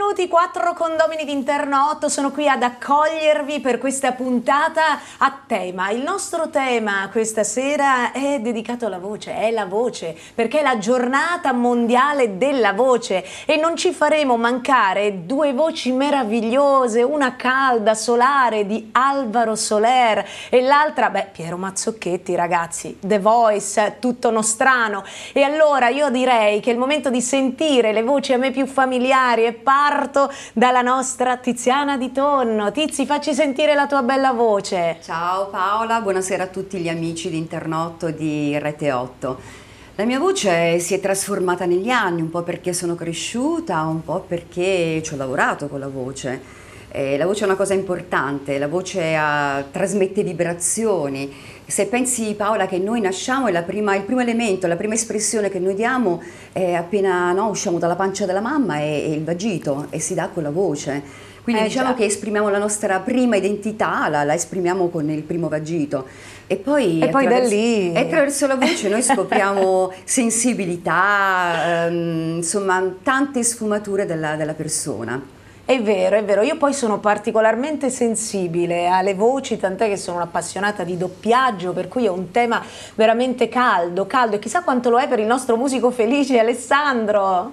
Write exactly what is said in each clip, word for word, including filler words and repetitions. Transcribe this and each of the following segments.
Benvenuti, quattro condomini di Interno otto, sono qui ad accogliervi per questa puntata a tema. Il nostro tema questa sera è dedicato alla voce, è la voce, perché è la giornata mondiale della voce e non ci faremo mancare due voci meravigliose, una calda, solare di Alvaro Soler e l'altra, beh, Piero Mazzocchetti, ragazzi, The Voice, tutto nostrano. E allora io direi che è il momento di sentire le voci a me più familiari e parto dalla nostra Tiziana Di Tonno. Tizi, facci sentire la tua bella voce. Ciao Paola, buonasera a tutti gli amici di Interno otto di Rete otto. La mia voce si è trasformata negli anni, un po' perché sono cresciuta, un po' perché ci ho lavorato con la voce. Eh, la voce è una cosa importante, la voce ha, trasmette vibrazioni. Se pensi, Paola, che noi nasciamo e la prima, il primo elemento, la prima espressione che noi diamo è appena no, usciamo dalla pancia della mamma è, è il vagito e si dà con la voce. Quindi eh, diciamo già. che esprimiamo la nostra prima identità, la, la esprimiamo con il primo vagito. E poi, e poi da lì... attraverso la voce noi scopriamo sensibilità, ehm, insomma tante sfumature della, della persona. È vero, è vero, io poi sono particolarmente sensibile alle voci, tant'è che sono un'appassionata di doppiaggio, per cui è un tema veramente caldo, caldo e chissà quanto lo è per il nostro musico felice Alessandro.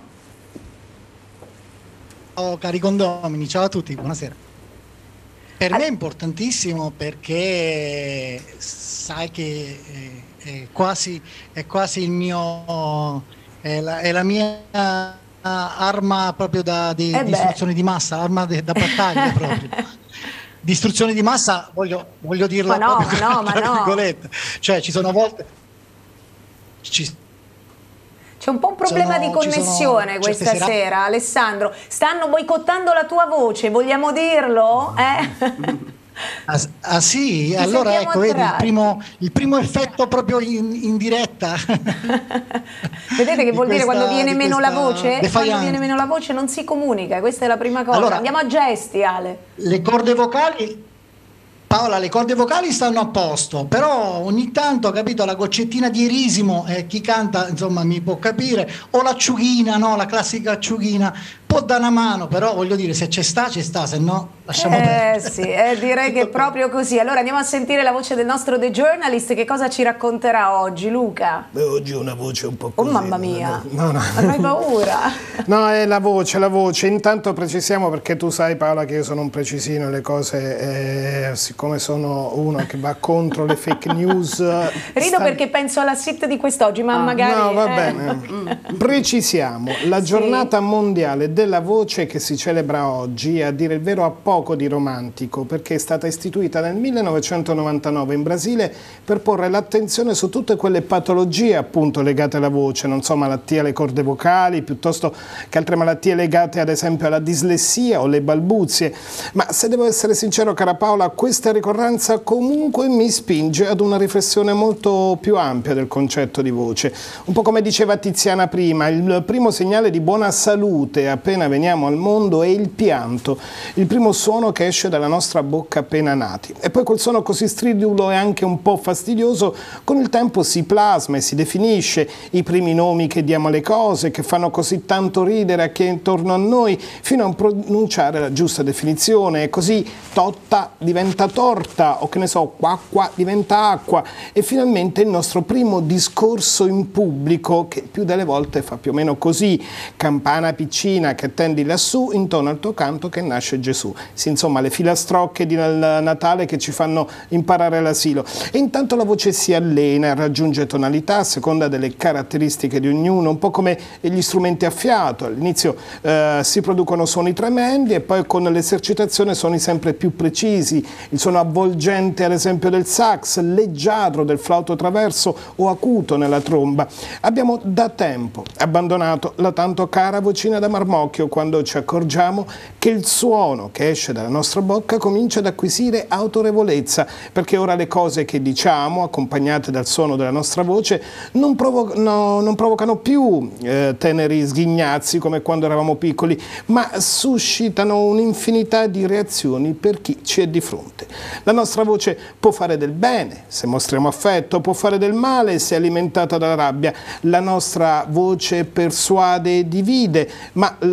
Ciao cari condomini, ciao a tutti, buonasera. Per me è importantissimo perché sai che è, è, quasi, è quasi il mio, è la, è la mia... arma proprio da di, eh distruzione di massa, arma de, da battaglia proprio. Distruzione di massa, voglio, voglio dirlo ma no, proprio ma no, tra ma virgolette. No. Cioè ci sono volte... Ci, C'è un po' un problema sono, di connessione questa sera, Alessandro. Stanno boicottando la tua voce, vogliamo dirlo? Eh? Ah, ah sì, Ci allora ecco, vedi, il primo, il primo effetto proprio in, in diretta. Vedete che vuol questa, dire quando viene meno la voce? Defiance. Quando viene meno la voce non si comunica, questa è la prima cosa. Allora, andiamo a gesti, Ale. Le corde vocali, Paola, le corde vocali stanno a posto, però ogni tanto, capito, la goccettina di erisimo, eh, chi canta insomma mi può capire, o l'acciughina, no, la classica acciughina, può dare una mano, però voglio dire, se c'è sta, c'è sta, se no lasciamo eh, perdere. Sì, eh, direi che è proprio così. Allora andiamo a sentire la voce del nostro The Journalist, che cosa ci racconterà oggi, Luca? Beh, oggi è una voce un po' così. Oh mamma mia, no, no. non hai paura? No, è la voce, la voce. Intanto precisiamo, perché tu sai Paola che io sono un precisino, le cose, eh, siccome sono uno che va contro le fake news. Rido sta... perché penso alla sit di quest'oggi, ma ah, magari... No, va eh. bene. Precisiamo, la giornata sì. mondiale della voce che si celebra oggi, a dire il vero ha poco di romantico, perché è stata istituita nel millenovecentonovantanove in Brasile per porre l'attenzione su tutte quelle patologie appunto legate alla voce, non so, malattie alle corde vocali, piuttosto che altre malattie legate ad esempio alla dislessia o le balbuzie. Ma se devo essere sincero, cara Paola, questa ricorrenza comunque mi spinge ad una riflessione molto più ampia del concetto di voce. Un po' come diceva Tiziana prima, il primo segnale di buona salute appena veniamo al mondo è il pianto, il primo suono che esce dalla nostra bocca appena nati. E poi quel suono così stridulo e anche un po' fastidioso con il tempo si plasma e si definisce, i primi nomi che diamo alle cose, che fanno così tanto ridere a chi è intorno a noi, fino a pronunciare la giusta definizione, e così totta diventa torta, o che ne so, qua qua diventa acqua, e finalmente il nostro primo discorso in pubblico, che più delle volte fa più o meno così: campana piccina che attendi lassù, intorno al tuo canto che nasce Gesù. Sì, insomma, le filastrocche di Natale che ci fanno imparare l'asilo. E intanto la voce si allena, raggiunge tonalità a seconda delle caratteristiche di ognuno, un po' come gli strumenti a fiato. All'inizio eh, si producono suoni tremendi e poi con l'esercitazione suoni sempre più precisi. Il suono avvolgente, ad esempio, del sax, leggiadro del flauto traverso o acuto nella tromba. Abbiamo da tempo abbandonato la tanto cara vocina da marmocchio, quando ci accorgiamo che il suono che esce dalla nostra bocca comincia ad acquisire autorevolezza, perché ora le cose che diciamo, accompagnate dal suono della nostra voce, non, provo no, non provocano più eh, teneri sghignazzi come quando eravamo piccoli, ma suscitano un'infinità di reazioni per chi ci è di fronte. La nostra voce può fare del bene se mostriamo affetto, può fare del male se alimentata dalla rabbia. La nostra voce persuade e divide, ma la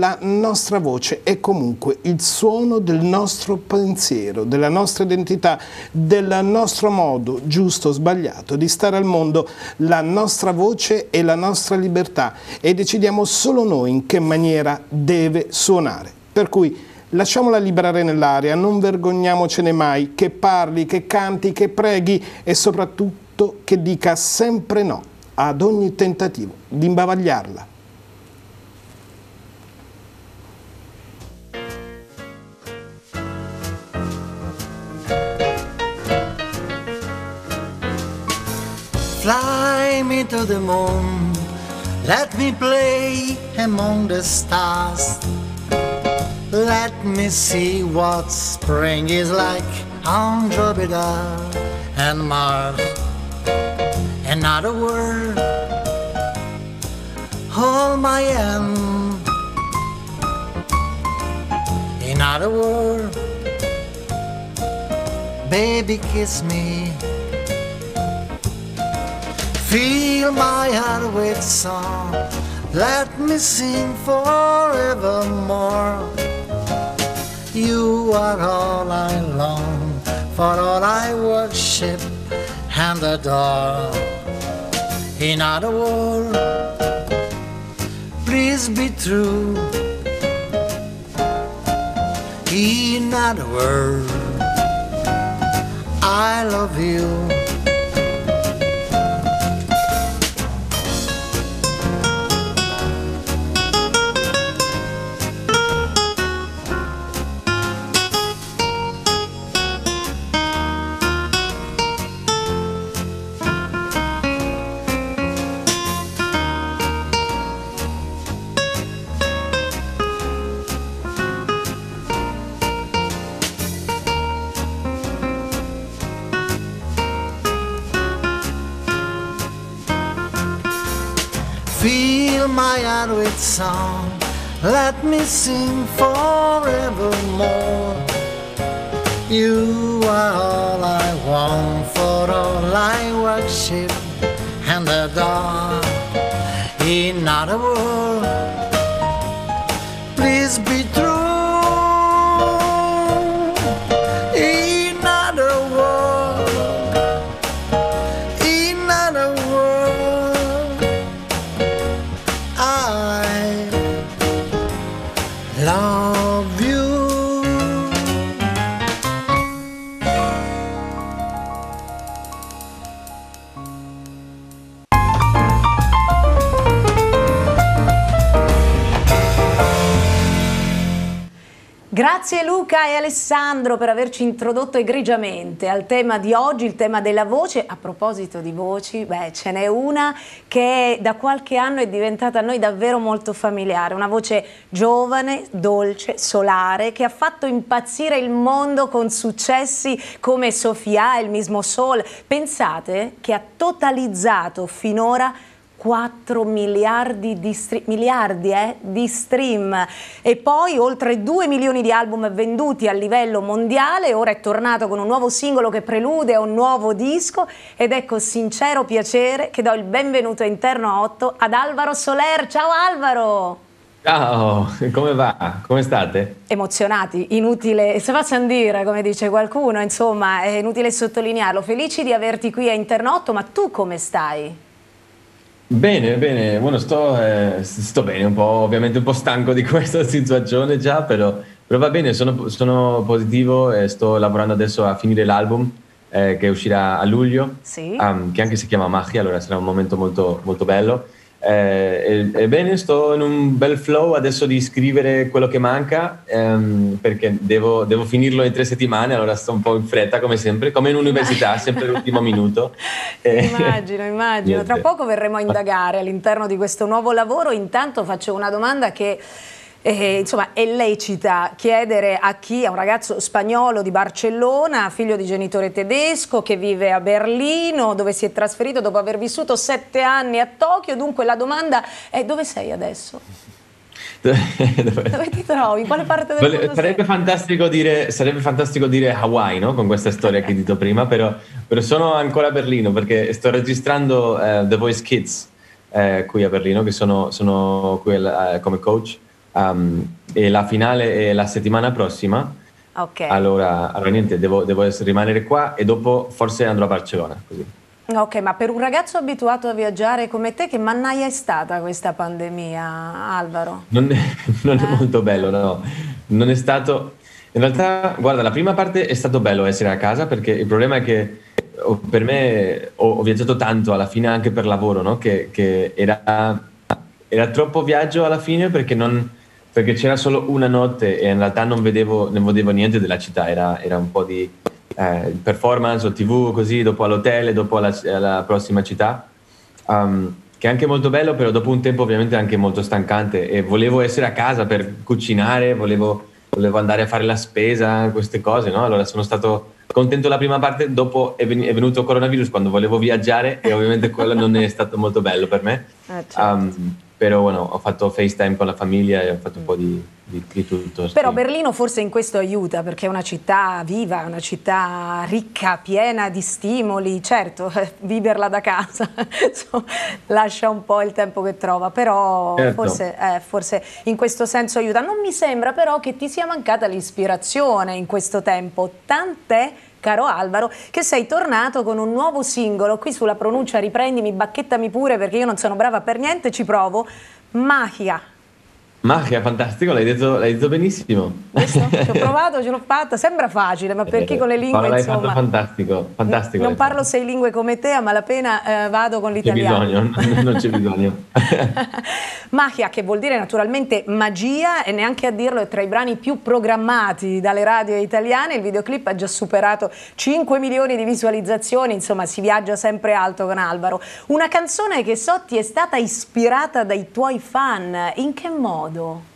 la nostra voce è comunque il suono del nostro pensiero, della nostra identità, del nostro modo, giusto o sbagliato, di stare al mondo. La nostra voce è la nostra libertà e decidiamo solo noi in che maniera deve suonare. Per cui lasciamola liberare nell'aria, non vergogniamocene mai, che parli, che canti, che preghi e soprattutto che dica sempre no ad ogni tentativo di imbavagliarla. Fly me to the moon, let me play among the stars. Let me see what spring is like on Jupiter and Mars. Another word, hold my hand. Another word, baby kiss me. Fill my heart with song, let me sing forevermore. You are all I long, for all I worship and adore. In other words, please be true. In other words, I love you. Fill my heart with song, let me sing forevermore. You are all I want, for all I worship and adore. In other words, please be true. In other words, in other words, I love you. Grazie Luca e Alessandro per averci introdotto egregiamente al tema di oggi, il tema della voce. A proposito di voci, beh, ce n'è una che da qualche anno è diventata a noi davvero molto familiare, una voce giovane, dolce, solare, che ha fatto impazzire il mondo con successi come Sofia, il mismo Sol. Pensate che ha totalizzato finora quattro miliardi di stream, miliardi eh, di stream e poi oltre due milioni di album venduti a livello mondiale. Ora è tornato con un nuovo singolo che prelude a un nuovo disco ed è con sincero piacere che do il benvenuto a Interno otto ad Alvaro Soler. Ciao Alvaro! Ciao, come va? Come state? Emozionati, inutile, se facciano dire, come dice qualcuno, insomma, è inutile sottolinearlo. Felici di averti qui a Interno otto, ma tu come stai? Bene, bene, bueno, sto, eh, sto bene, un po', ovviamente un po' stanco di questa situazione già, però, però va bene, sono, sono positivo e sto lavorando adesso a finire l'album eh, che uscirà a luglio, sì. um, che anche si chiama Magia, allora sarà un momento molto, molto bello. Eh, e, bene, sto in un bel flow adesso di scrivere quello che manca ehm, perché devo, devo finirlo in tre settimane, allora sto un po' in fretta come sempre, come in università, sempre l'ultimo minuto. Immagino, immagino. Niente. Tra poco verremo a indagare all'interno di questo nuovo lavoro. Intanto faccio una domanda che Eh, insomma, è lecita chiedere a chi, a un ragazzo spagnolo di Barcellona, figlio di genitore tedesco, che vive a Berlino, dove si è trasferito dopo aver vissuto sette anni a Tokyo. Dunque la domanda è: dove sei adesso? Dove, dove ti trovi? In quale parte del mondo sarebbe sei? Fantastico dire, sarebbe fantastico dire Hawaii, no? Con questa storia che hai detto prima, però, però sono ancora a Berlino perché sto registrando uh, The Voice Kids eh, qui a Berlino, che sono, sono qui uh, come coach. Um, e la finale è la settimana prossima. Ok. Allora, allora niente, devo, devo essere- rimanere qua e dopo forse andrò a Barcellona. Così. Ok, ma per un ragazzo abituato a viaggiare come te, che mannaia è stata questa pandemia, Alvaro? Non è, non è Eh? molto bello, no. Non è stato... In realtà, guarda, la prima parte è stato bello essere a casa perché il problema è che oh, per me ho, ho viaggiato tanto alla fine anche per lavoro, no? Che, che era, era troppo viaggio alla fine perché, non, perché c'era solo una notte e in realtà non vedevo, non vedevo niente della città, era, era un po' di eh, performance o tivù così, dopo all'hotel e dopo alla, alla prossima città. Um, che è anche molto bello, però dopo un tempo ovviamente è anche molto stancante e volevo essere a casa per cucinare, volevo, volevo andare a fare la spesa, queste cose, no? Allora sono stato contento la prima parte, dopo è, ven- è venuto il coronavirus quando volevo viaggiare e ovviamente quello non è stato molto bello per me. Eh, certo. Um, però bueno, ho fatto FaceTime con la famiglia e ho fatto un po' di, di, di tutto. Però sì. Berlino forse in questo aiuta perché è una città viva, una città ricca, piena di stimoli, certo, eh, viverla da casa insomma, lascia un po' il tempo che trova, però Certo. forse, eh, forse in questo senso aiuta. Non mi sembra però che ti sia mancata l'ispirazione in questo tempo, tant'è, caro Alvaro, che sei tornato con un nuovo singolo. Qui sulla pronuncia riprendimi, bacchettami pure perché io non sono brava per niente, ci provo. Magia. Magia, fantastico, l'hai detto, l'hai detto benissimo. Visto? Ci ho provato, ce l'ho fatta, sembra facile, ma per chi con le lingue Paola, l'hai insomma... fatto fantastico, fantastico. Non l'hai parlo fatto. sei lingue come te, a malapena eh, vado con C'è l'italiano. bisogno, non c'è bisogno. Magia, che vuol dire naturalmente magia, e neanche a dirlo è tra i brani più programmati dalle radio italiane. Il videoclip ha già superato cinque milioni di visualizzazioni, insomma si viaggia sempre alto con Alvaro. Una canzone che so ti è stata ispirata dai tuoi fan, in che modo?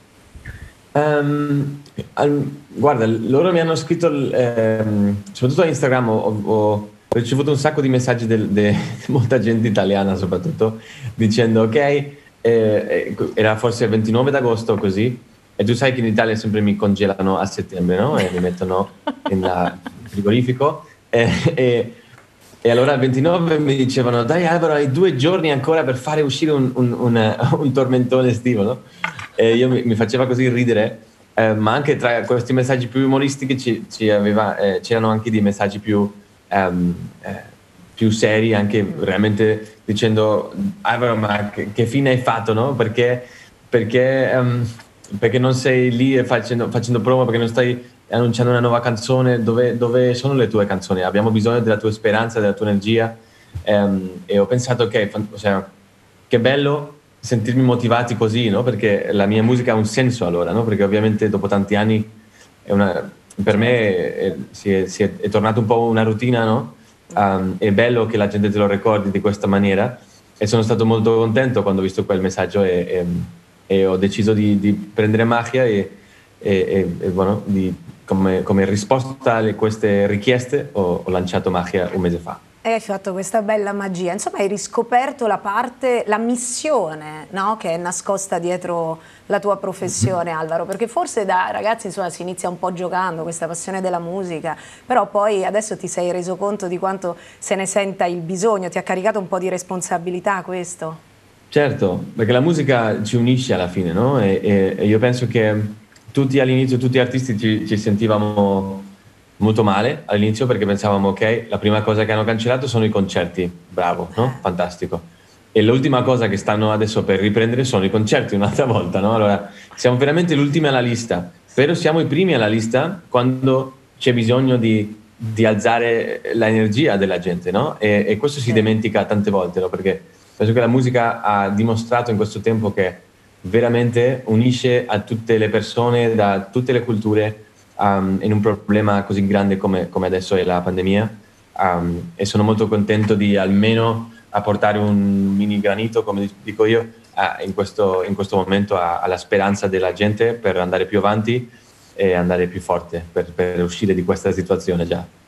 Um, al- guarda, loro mi hanno scritto, ehm, soprattutto a Instagram, ho, ho ricevuto un sacco di messaggi di molta gente italiana soprattutto, dicendo ok, eh, eh, era forse il ventinove d'agosto così, e tu sai che in Italia sempre mi congelano a settembre, no? E mi mettono in la- in frigorifero, e, e- e allora il ventinove mi dicevano dai Alvaro, hai due giorni ancora per fare uscire un, un- un- un tormentone estivo, no? E io mi, mi faceva così ridere, eh, ma anche tra questi messaggi più umoristici ci, ci aveva, eh, c'erano anche dei messaggi più, ehm, eh, più seri, anche veramente dicendo Alvaro, ma che, che fine hai fatto, no? Perché, perché, ehm, perché non sei lì facendo, facendo promo, perché non stai annunciando una nuova canzone, dove, dove sono le tue canzoni? Abbiamo bisogno della tua speranza, della tua energia. Ehm, e ho pensato, ok, fan- o sea, che bello sentirmi motivati così, no? Perché la mia musica ha un senso allora, no? Perché ovviamente dopo tanti anni è una, per me è, si è, si è, è tornato un po' una routine, no? Um, è bello che la gente te lo ricordi di questa maniera e sono stato molto contento quando ho visto quel messaggio e, e, e ho deciso di, di prendere Magia e, e, e, e bueno, di, come, come risposta a queste richieste ho, ho lanciato Magia un mese fa. E hai fatto questa bella magia, insomma hai riscoperto la parte, la missione, no? Che è nascosta dietro la tua professione, Alvaro, perché forse da ragazzi insomma si inizia un po' giocando questa passione della musica, però poi adesso ti sei reso conto di quanto se ne senta il bisogno, ti ha caricato un po' di responsabilità questo? Certo, perché la musica ci unisce alla fine, no? E, e- e io penso che tutti all'inizio, tutti gli artisti ci, ci sentivamo molto male all'inizio perché pensavamo ok, la prima cosa che hanno cancellato sono i concerti, bravo, no? Fantastico. E l'ultima cosa che stanno adesso per riprendere sono i concerti un'altra volta, no? Allora siamo veramente gli ultimi alla lista, però siamo i primi alla lista quando c'è bisogno di, di alzare l'energia della gente, no? E, e questo si dimentica tante volte, no? Perché penso che la musica ha dimostrato in questo tempo che veramente unisce a tutte le persone da tutte le culture um, in un problema così grande come, come adesso è la pandemia, um, e sono molto contento di almeno apportare un mini granito, come dico io, a, in, questo, in questo momento a, alla speranza della gente per andare più avanti e andare più forte per, per uscire di questa situazione già.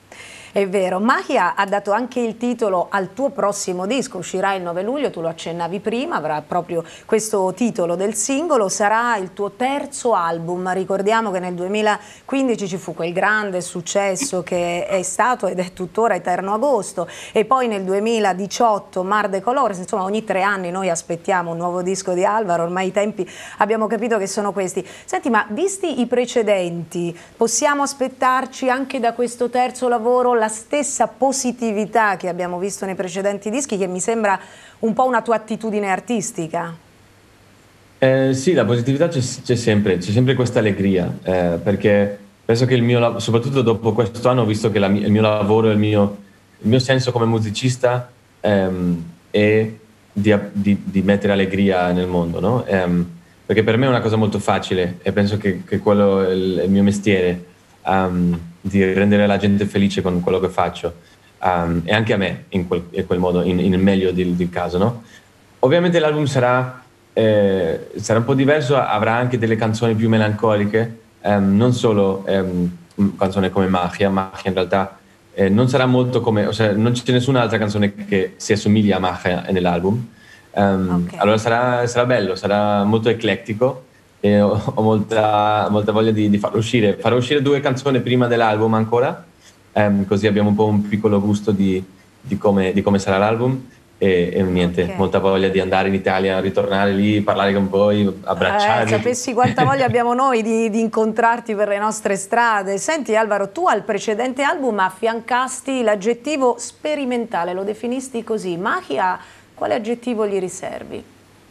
È vero, Mahia ha dato anche il titolo al tuo prossimo disco, uscirà il nove luglio, tu lo accennavi prima, avrà proprio questo titolo del singolo, sarà il tuo terzo album. Ricordiamo che nel duemilaquindici ci fu quel grande successo che è stato ed è tuttora Eterno Agosto, e poi nel duemiladiciotto Mar de Colores. Insomma, ogni tre anni noi aspettiamo un nuovo disco di Alvaro, ormai i tempi abbiamo capito che sono questi. Senti, ma visti i precedenti, possiamo aspettarci anche da questo terzo lavoro la stessa positività che abbiamo visto nei precedenti dischi, che mi sembra un po' una tua attitudine artistica? Eh, sì, la positività c'è sempre, c'è sempre questa allegria, eh, perché penso che il mio, soprattutto dopo questo anno, ho visto che la, il mio lavoro, il mio, il mio senso come musicista ehm, è di, di, di mettere allegria nel mondo, no? Ehm, perché per me è una cosa molto facile e penso che, che quello è il, il mio mestiere, um, di rendere la gente felice con quello che faccio, um, e anche a me in quel, in quel modo, in, in il meglio del, del caso, no? Ovviamente l'album sarà, eh, sarà un po' diverso, avrà anche delle canzoni più melancoliche, um, non solo um, canzoni come Mahia. Mahia in realtà eh, non sarà molto come, o sea, non c'è nessun'altra canzone che si assomiglia a Mahia nell'album. Um, okay. Allora sarà, sarà bello, sarà molto eclettico. E ho, ho molta, molta voglia di, di farlo uscire. Farò uscire due canzoni prima dell'album ancora, um, così abbiamo un po' un piccolo gusto di, di, come, di come sarà l'album. E, e niente, okay. Molta voglia di andare in Italia, ritornare lì, parlare con voi, abbracciarvi. Eh, sapessi quanta voglia abbiamo noi di, di incontrarti per le nostre strade. Senti Alvaro, tu al precedente album affiancasti l'aggettivo sperimentale, lo definisti così. Mahia, quale aggettivo gli riservi?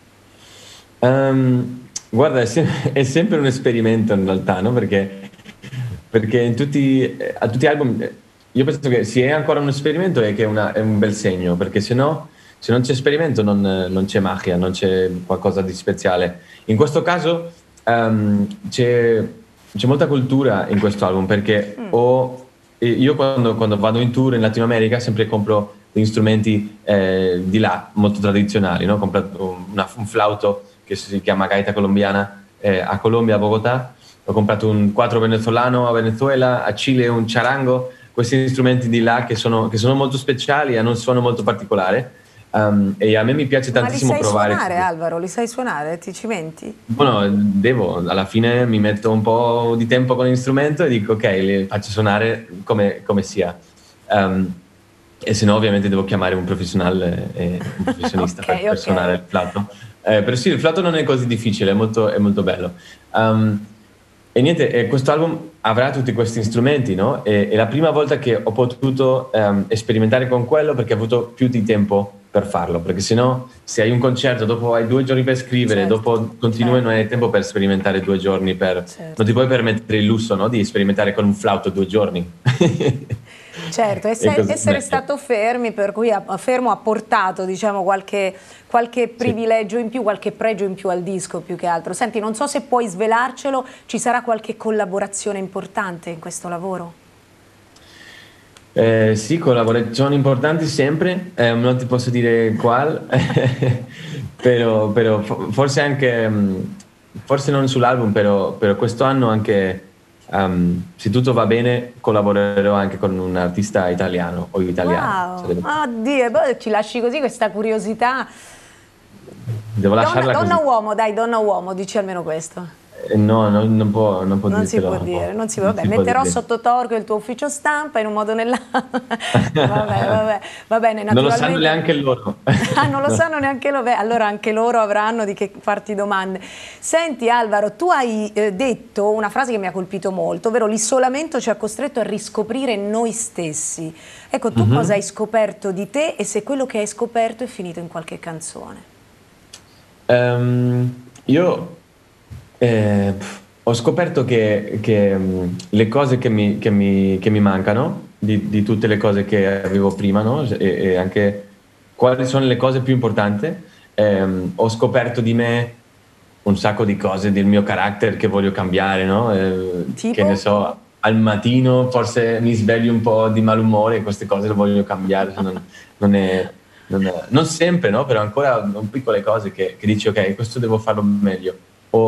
Um, Guarda, è, se è sempre un esperimento in realtà, no? Perché, perché in tutti, a tutti gli album io penso che se è ancora un esperimento è che è, una, è un bel segno, perché se no, se non c'è esperimento non, non c'è magia, non c'è qualcosa di speciale. In questo caso um, c'è molta cultura in questo album, perché ho, io quando, quando vado in tour in Latino America sempre compro degli strumenti eh, di là, molto tradizionali, no? Ho comprato una, un flauto che si chiama gaita colombiana eh, a Colombia, a Bogotà. Ho comprato un quattro venezolano a Venezuela, a Cile un charango, questi strumenti di là che sono, che sono molto speciali, hanno un suono molto particolare, um, e a me mi piace tantissimo provare. Ma li sai suonare, Alvaro? Li sai suonare? Ti cimenti? Bueno, devo, alla fine mi metto un po' di tempo con l'istrumento e dico ok, li faccio suonare come, come sia. Um, e se no ovviamente devo chiamare un professionale, eh, un professionista okay, per, per okay. suonare il flauto. Eh, però sì, il flauto non è così difficile, è molto, è molto bello. Um, e niente, eh, questo album avrà tutti questi strumenti, no? E, è la prima volta che ho potuto um, sperimentare con quello, perché ho avuto più di tempo per farlo, perché sennò se hai un concerto, dopo hai due giorni per scrivere, certo, dopo continui certo. non hai tempo per sperimentare due giorni, per, certo. non ti puoi permettere il lusso, no? Di sperimentare con un flauto due giorni. Certo, essere, essere stato fermi, per cui a, fermo ha portato, diciamo, qualche, qualche privilegio sì. in più, qualche pregio in più al disco, più che altro. Senti, non so se puoi svelarcelo, ci sarà qualche collaborazione importante in questo lavoro? Eh, sì, collaborazioni importanti sempre, eh, non ti posso dire qual, però, però forse anche, forse non sull'album, però, però questo anno anche... Um, se tutto va bene collaborerò anche con un artista italiano o italiano. Wow. Oddio, poi ci lasci così questa curiosità. Devo lasciarla donna, donna così. uomo, dai, donna uomo, dici almeno questo. Eh, no, no, non può, non può non si può dire, non si può. Vabbè, metterò sotto torco il tuo ufficio stampa in un modo o nell'altro. vabbè, vabbè, va bene, naturalmente. Non lo sanno neanche loro. ah, non lo no. sanno neanche loro? Beh, allora anche loro avranno di che farti domande. Senti Alvaro, tu hai eh, detto una frase che mi ha colpito molto, ovvero l'isolamento ci ha costretto a riscoprire noi stessi. Ecco, tu mm-hmm. cosa hai scoperto di te e se quello che hai scoperto è finito in qualche canzone? Um, io... Eh, ho scoperto che, che um, le cose che mi, che mi, che mi mancano di, di tutte le cose che avevo prima, no? e, e anche quali sono le cose più importanti. Eh, ho scoperto di me un sacco di cose del mio carattere che voglio cambiare, no? Eh, che ne so, al mattino forse mi sveglio un po' di malumore, queste cose le voglio cambiare, non, non, è, non, è, non sempre, no? Però ancora piccole cose che, che dici ok, questo devo farlo meglio. O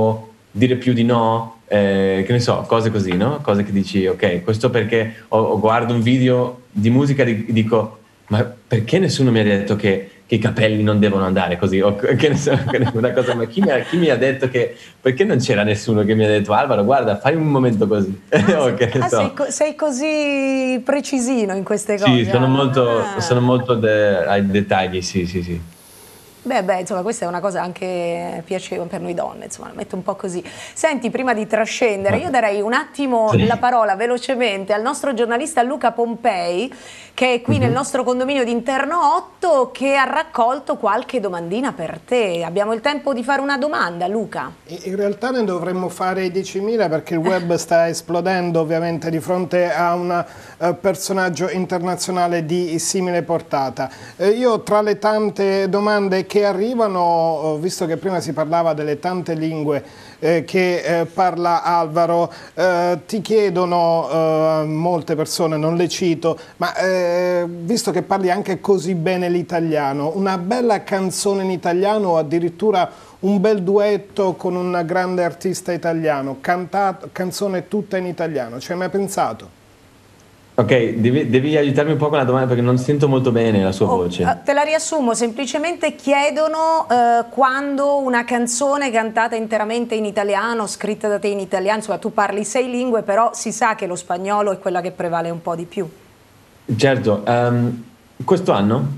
dire più di no, eh, che ne so, cose così, no? Cose che dici, ok, questo perché ho, ho guardo un video di musica e dico, ma perché nessuno mi ha detto che, che i capelli non devono andare così? O che ne so, una cosa, ma chi mi, ha, chi mi ha detto che, perché non c'era nessuno che mi ha detto, Alvaro, guarda, fai un momento così. Ah, o che ne ah, so. sei, co- sei così precisino in queste cose. Sì, sono molto, Ah. sono molto de- ai dettagli, sì, sì, sì. Beh, beh, insomma, questa è una cosa anche piacevole per noi donne, insomma, la metto un po' così. Senti, prima di trascendere, io darei un attimo Sì. la parola velocemente al nostro giornalista Luca Pompei, che è qui Mhm. nel nostro condominio di Interno otto, che ha raccolto qualche domandina per te. Abbiamo il tempo di fare una domanda, Luca? In realtà ne dovremmo fare diecimila perché il web sta esplodendo ovviamente di fronte a un uh, personaggio internazionale di simile portata. Eh, io tra le tante domande che arrivano, visto che prima si parlava delle tante lingue eh, che eh, parla Alvaro, eh, ti chiedono eh, molte persone, non le cito, ma eh, visto che parli anche così bene l'italiano, una bella canzone in italiano o addirittura un bel duetto con un grande artista italiano, cantato, canzone tutta in italiano, ci hai mai pensato? Ok, devi, devi aiutarmi un po' con la domanda perché non sento molto bene la sua Oh, voce. eh, te la riassumo, semplicemente chiedono eh, quando una canzone cantata interamente in italiano, scritta da te in italiano, insomma tu parli sei lingue, però si sa che lo spagnolo è quella che prevale un po' di più. Certo, ehm, questo anno?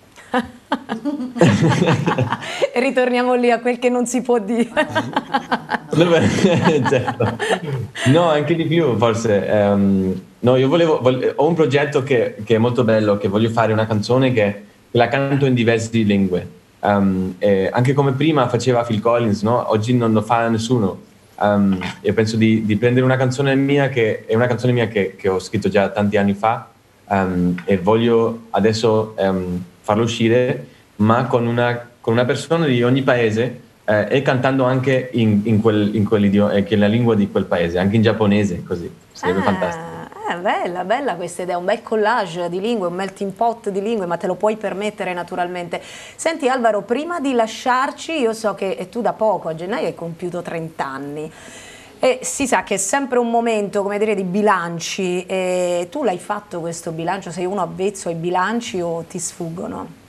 E ritorniamo lì a quel che non si può dire. Certo. No, anche di più forse. Ehm, no, io volevo, volevo- ho un progetto che, che è molto bello, che voglio fare una canzone che, che la canto in diverse lingue. Ehm, e anche come prima faceva Phil Collins, no? Oggi non lo fa nessuno. Ehm, io penso di, di prendere una canzone mia che è una canzone mia che, che ho scritto già tanti anni fa, ehm, e voglio adesso ehm, farlo uscire, ma con una, con una persona di ogni paese, eh, e cantando anche in, in, quel, in quell'idioma, eh, che è la lingua di quel paese, anche in giapponese, così. Sarebbe fantastico. Ah, eh, bella, bella questa idea, un bel collage di lingue, un melting pot di lingue, ma te lo puoi permettere naturalmente. Senti Alvaro, prima di lasciarci, io so che tu da poco, a gennaio, hai compiuto trenta anni. E si sa che è sempre un momento, come dire, di bilanci. E tu l'hai fatto questo bilancio? Sei uno avvezzo ai bilanci o ti sfuggono?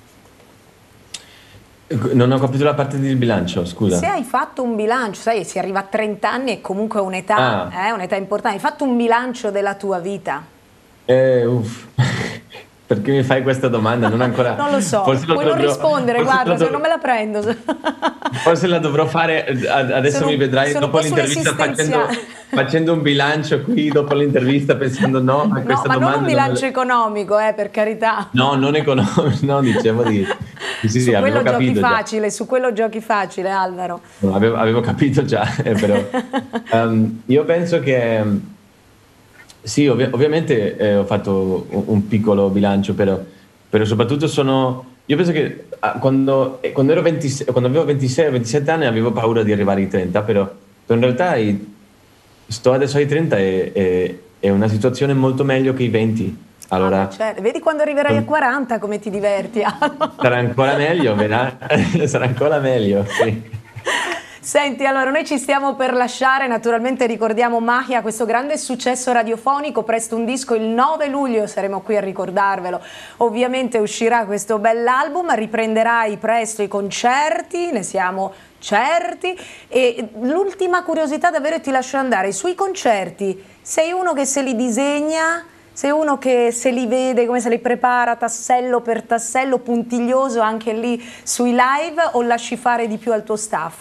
Non ho capito la parte del bilancio, scusa. Se hai fatto un bilancio, sai, si arriva a trenta anni e comunque è un'età, Ah. eh, un'età importante. Hai fatto un bilancio della tua vita? Eh, uff. Perché mi fai questa domanda? Non ancora. Non lo so, Forse lo puoi non dovrò- rispondere, forse guarda, lo se dov- non me la prendo. Forse la dovrò fare, eh, adesso Sono- mi vedrai sono dopo un po' l'intervista facendo, sull'esistenziale. facendo un bilancio qui dopo l'intervista pensando no, ma No, questa ma non domanda un me bilancio la- economico, eh, per carità. No, non economico, no, dicevo di... Sì, sì, Su sì, avevo quello giochi capito già. facile, su quello giochi facile, Alvaro. No, avevo, avevo capito già, eh, però. Ehm, io penso che... Sì, ovvi- ovviamente eh, ho fatto un, un piccolo bilancio, però, però soprattutto sono... Io penso che ah, quando, eh, quando, ero ventisei, quando avevo ventisei o ventisette anni avevo paura di arrivare ai trenta, però, però in realtà i- sto adesso ai trenta e è, è una situazione molto meglio che i venti. Allora, Ah, certo. Vedi quando arriverai a quaranta come ti diverti, Alvaro. sarà ancora meglio, verrà? Sarà ancora meglio, sì. Senti, allora noi ci stiamo per lasciare, naturalmente ricordiamo Mahia, questo grande successo radiofonico, presto un disco il nove luglio, saremo qui a ricordarvelo, ovviamente uscirà questo bell'album, riprenderai presto i concerti, ne siamo certi, e l'ultima curiosità davvero e ti lascio andare, sui concerti sei uno che se li disegna, sei uno che se li vede, come se li prepara tassello per tassello, puntiglioso anche lì sui live, o lasci fare di più al tuo staff?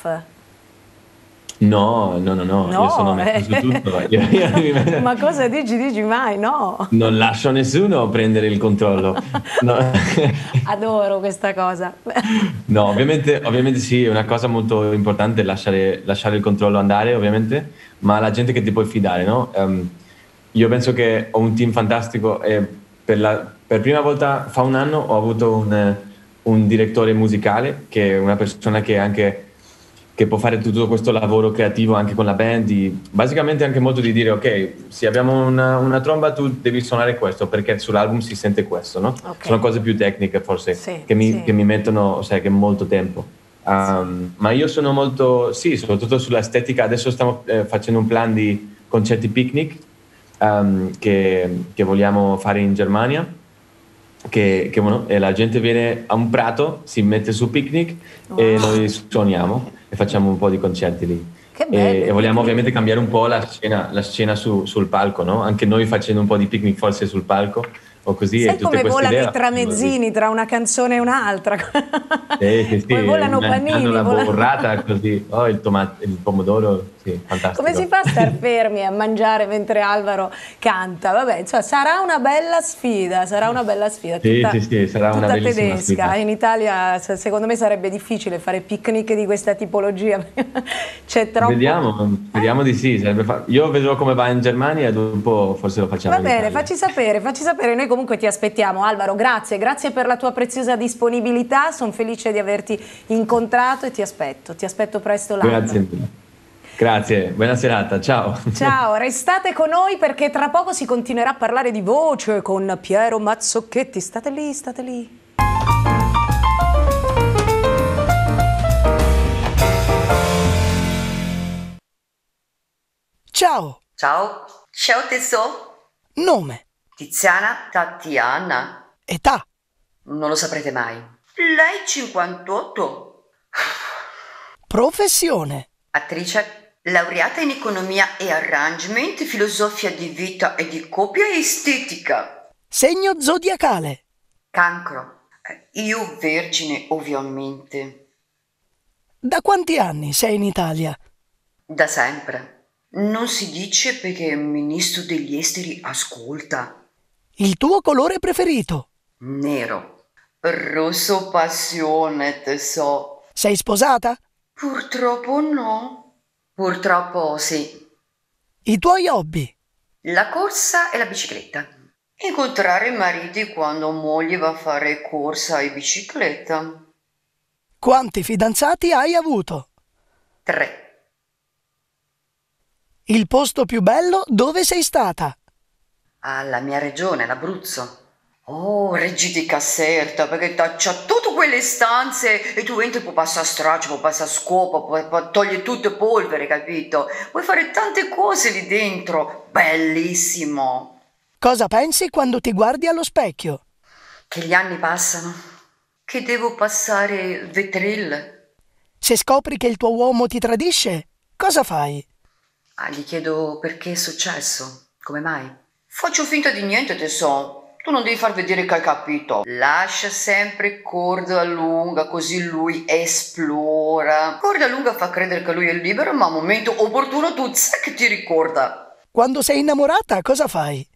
No, no, no, no, No, io sono messo su eh. tutto. Io- io- Ma cosa dici? Dici mai, no? Non lascio nessuno prendere il controllo. No, Adoro questa cosa. no, ovviamente, ovviamente sì, è una cosa molto importante lasciare, lasciare il controllo andare, ovviamente, ma la gente che ti puoi fidare, no? Ehm, io penso che ho un team fantastico e per la per prima volta fa un anno ho avuto un, un direttore musicale che è una persona che anche che può fare tutto questo lavoro creativo anche con la band, di, basicamente anche molto di dire ok, se abbiamo una, una tromba tu devi suonare questo perché sull'album si sente questo, no? Ok. Sono cose più tecniche forse Sì, che, mi, sì. che mi mettono, sai, che molto tempo. Um, ma io sono molto, sì, soprattutto sull'estetica. Adesso stiamo eh, facendo un plan di concerti picnic um, che, che vogliamo fare in Germania, che, che bueno, e la gente viene a un prato, si mette su picnic oh. e noi suoniamo e facciamo un po' di concerti lì. Che bello, e, e vogliamo ovviamente cambiare un po' la scena, la scena su, sul palco, no? Anche noi facendo un po' di picnic forse sul palco o così. Sai e tutte come volano idee, i tramezzini tra una canzone e un'altra? Sì, sì, sì. Poi volano panini, la volano... burrata così, oh, il, tomato, il pomodoro, sì, fantastico. Come si fa a star fermi a mangiare mentre Alvaro canta? Vabbè, insomma, sarà una bella sfida, sarà una bella sfida. Sì, tutta, sì, sì, sarà una tutta bellissima tedesca. sfida. In Italia, secondo me, sarebbe difficile fare picnic di questa tipologia. C'è troppo... Vediamo, speriamo di sì. Fa... Io vedrò come va in Germania e dopo forse lo facciamo. Va in bene, Italia. facci sapere, facci sapere. Noi comunque ti aspettiamo. Alvaro, grazie, grazie per la tua preziosa disponibilità. Sono felice di averti incontrato e ti aspetto. Ti aspetto presto là. Grazie. Grazie, buona serata, ciao. Ciao, restate con noi perché tra poco si continuerà a parlare di voce con Piero Mazzocchetti. State lì, state lì. Ciao. Ciao. Ciao tesoro. Nome. Tiziana Tatiana. Età. Non lo saprete mai. Lei cinquantotto. Professione. Attrice, laureata in economia e arrangement, filosofia di vita e di coppia e estetica. Segno zodiacale. Cancro. Io vergine, ovviamente. Da quanti anni sei in Italia? Da sempre. Non si dice perché il ministro degli esteri ascolta. Il tuo colore preferito? Nero. Rosso passione, te so. Sei sposata? Purtroppo no. Purtroppo sì. I tuoi hobby? La corsa e la bicicletta. Incontrare mariti quando moglie va a fare corsa e bicicletta. Quanti fidanzati hai avuto? Tre. Il posto più bello dove sei stata? Alla mia regione, l'Abruzzo. Oh, Reggi di Caserta, perché c'ha tutte quelle stanze e tu entri, puoi passare a straccio, puoi passare a scopa, puoi, puoi togliere tutte polvere, capito? Puoi fare tante cose lì dentro. Bellissimo. Cosa pensi quando ti guardi allo specchio? Che gli anni passano. Che devo passare vetril. Se scopri che il tuo uomo ti tradisce, cosa fai? Ah, gli chiedo perché è successo, come mai. Faccio finta di niente, te so. Tu non devi far vedere che hai capito. Lascia sempre corda lunga, così lui esplora. Corda lunga fa credere che lui è libero, ma al momento opportuno tu sai che ti ricorda. Quando sei innamorata, cosa fai?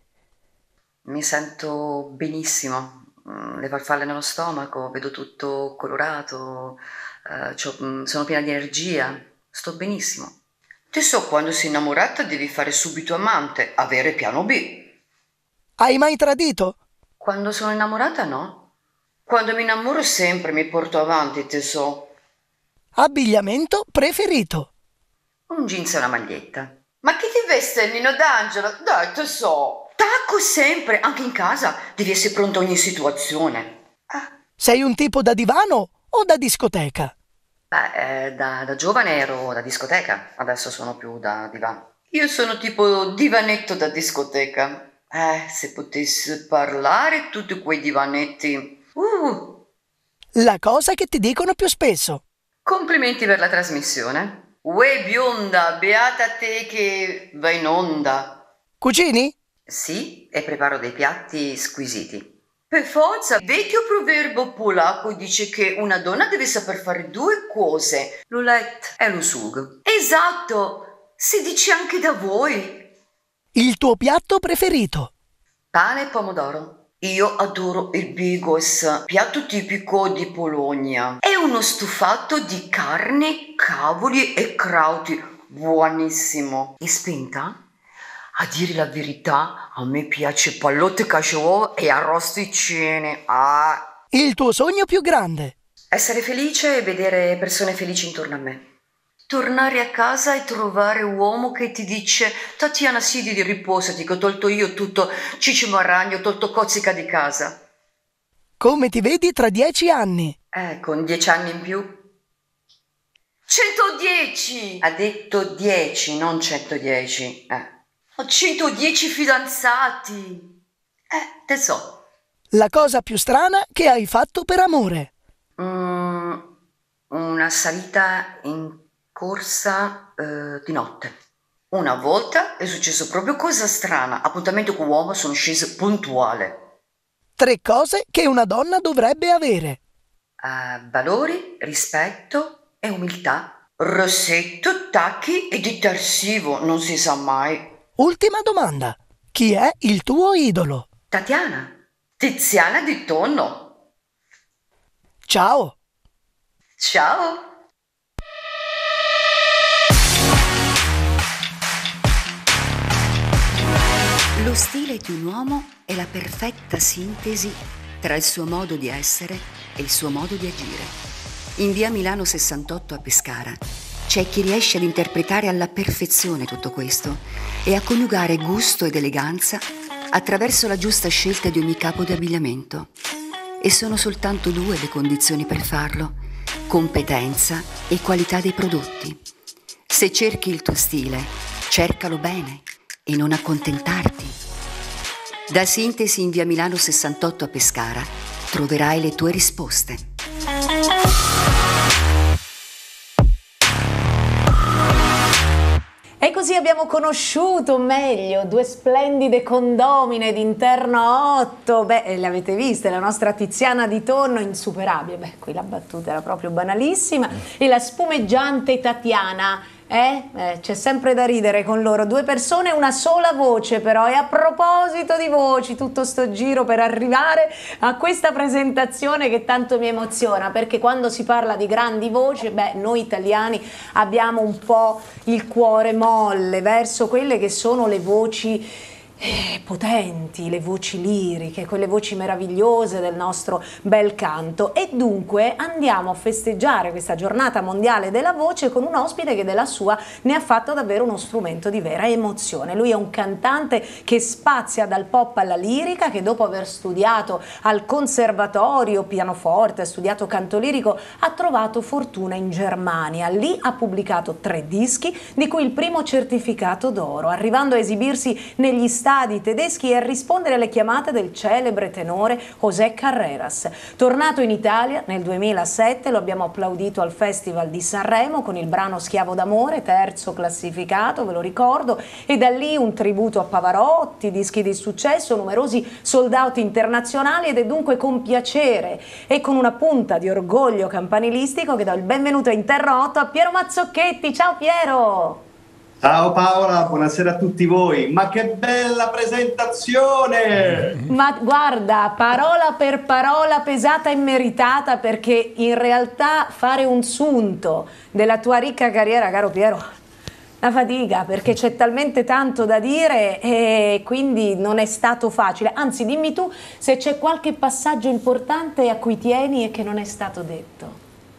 Mi sento benissimo. Le farfalle nello stomaco, vedo tutto colorato, eh, sono piena di energia. Sto benissimo. Te so, quando sei innamorata devi fare subito amante, avere piano B. Hai mai tradito? Quando sono innamorata no. Quando mi innamoro sempre mi porto avanti, te so. Abbigliamento preferito? Un jeans e una maglietta. Ma chi ti veste, Nino D'Angelo? Dai, te so. Tacco sempre, anche in casa. Devi essere pronto a ogni situazione. Ah. Sei un tipo da divano o da discoteca? Beh, eh, da, da giovane ero da discoteca, adesso sono più da divano. Io sono tipo divanetto da discoteca. Eh, se potessi parlare tutti quei divanetti. Uh. La cosa che ti dicono più spesso. Complimenti per la trasmissione. Uè bionda, beata te che vai in onda. Cucini? Sì, e preparo dei piatti squisiti. Per forza, vecchio proverbio polacco dice che una donna deve saper fare due cose, l'olet e lo sugo. Esatto, si dice anche da voi. Il tuo piatto preferito? Pane e pomodoro. Io adoro il bigos, piatto tipico di Polonia. È uno stufato di carne, cavoli e crauti, buonissimo. E spenta? A dire la verità, a me piace pallotte, casciuolo e arrosticine. Ah. Il tuo sogno più grande? Essere felice e vedere persone felici intorno a me. Tornare a casa e trovare un uomo che ti dice: Tatiana, siedi, riposati, che ho tolto io tutto, Ciccio Marragno, ho tolto Cozzica di casa. Come ti vedi tra dieci anni? Eh, con dieci anni in più. centodieci! Ha detto dieci, non centodieci. Eh. Ho centodieci fidanzati. Eh, te so. La cosa più strana che hai fatto per amore. Mm, una salita in corsa eh, di notte. Una volta è successo proprio cosa strana. Appuntamento con uomo, sono scesa puntuale. Tre cose che una donna dovrebbe avere. Uh, valori, rispetto e umiltà. Rossetto, tacchi e detersivo, non si sa mai. Ultima domanda. Chi è il tuo idolo? Tatiana. Tiziana di tonno. Ciao. Ciao. Lo stile di un uomo è la perfetta sintesi tra il suo modo di essere e il suo modo di agire. In via Milano sessantotto a Pescara c'è chi riesce ad interpretare alla perfezione tutto questo e a coniugare gusto ed eleganza attraverso la giusta scelta di ogni capo di abbigliamento. E sono soltanto due le condizioni per farlo: competenza e qualità dei prodotti. Se cerchi il tuo stile, cercalo bene e non accontentarti. Da Sintesi in via Milano sessantotto a Pescara troverai le tue risposte. E così abbiamo conosciuto meglio due splendide condomine d'Interno otto. Beh, le avete viste, la nostra Tiziana di tonno insuperabile. Beh, qui la battuta era proprio banalissima. E la spumeggiante Tatiana. Eh? Eh, c'è sempre da ridere con loro, due persone, una sola voce però. E a proposito di voci, tutto sto giro per arrivare a questa presentazione che tanto mi emoziona, perché quando si parla di grandi voci, beh, noi italiani abbiamo un po' il cuore molle verso quelle che sono le voci Eh, potenti, le voci liriche, quelle voci meravigliose del nostro bel canto. E dunque andiamo a festeggiare questa giornata mondiale della voce con un ospite che della sua ne ha fatto davvero uno strumento di vera emozione. Lui è un cantante che spazia dal pop alla lirica, che dopo aver studiato al conservatorio pianoforte, ha studiato canto lirico, ha trovato fortuna in Germania. Lì ha pubblicato tre dischi, di cui il primo certificato d'oro, arrivando a esibirsi negli stati tedeschi e a rispondere alle chiamate del celebre tenore José Carreras. Tornato in Italia nel duemilasette, lo abbiamo applaudito al Festival di Sanremo con il brano Schiavo d'amore, terzo classificato, ve lo ricordo, e da lì un tributo a Pavarotti, dischi di successo, numerosi sold out internazionali. Ed è dunque con piacere e con una punta di orgoglio campanilistico che do il benvenuto a Interno otto a Piero Mazzocchetti. Ciao Piero! Ciao Paola, buonasera a tutti voi. Ma che bella presentazione! Ma guarda, parola per parola, pesata e meritata, perché in realtà fare un sunto della tua ricca carriera, caro Piero, una fatica, perché c'è talmente tanto da dire e quindi non è stato facile. Anzi, dimmi tu se c'è qualche passaggio importante a cui tieni e che non è stato detto.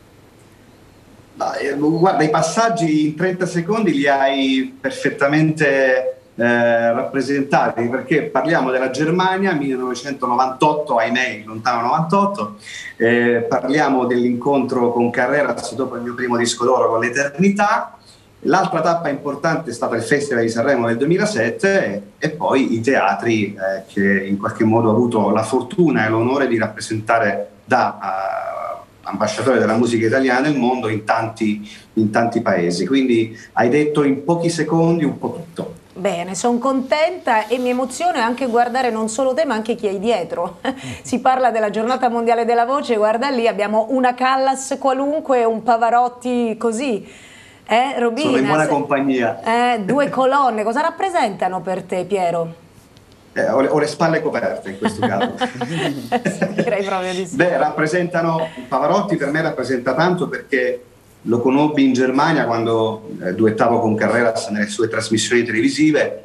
Guarda, i passaggi in trenta secondi li hai perfettamente eh, rappresentati, perché parliamo della Germania, millenovecentonovantotto, ahimè, il lontano novantotto, eh, parliamo dell'incontro con Carreras dopo il mio primo disco d'oro con l'Eternità. L'altra tappa importante è stata il Festival di Sanremo del duemilasette e, e poi i teatri eh, che in qualche modo ho avuto la fortuna e l'onore di rappresentare da uh, ambasciatore della musica italiana nel mondo in tanti, in tanti paesi. Quindi hai detto in pochi secondi un po' tutto. Bene, sono contenta e mi emoziona anche guardare non solo te ma anche chi hai dietro. Si parla della giornata mondiale della voce, guarda lì abbiamo una Callas qualunque e un Pavarotti così. Eh, Robina, sono in buona compagnia. Eh, due colonne, cosa rappresentano per te, Piero? Eh, ho, le, ho le spalle coperte in questo caso. Direi proprio di sì. Beh, rappresentano, Pavarotti per me rappresenta tanto perché lo conobbi in Germania quando eh, duettavo con Carreras nelle sue trasmissioni televisive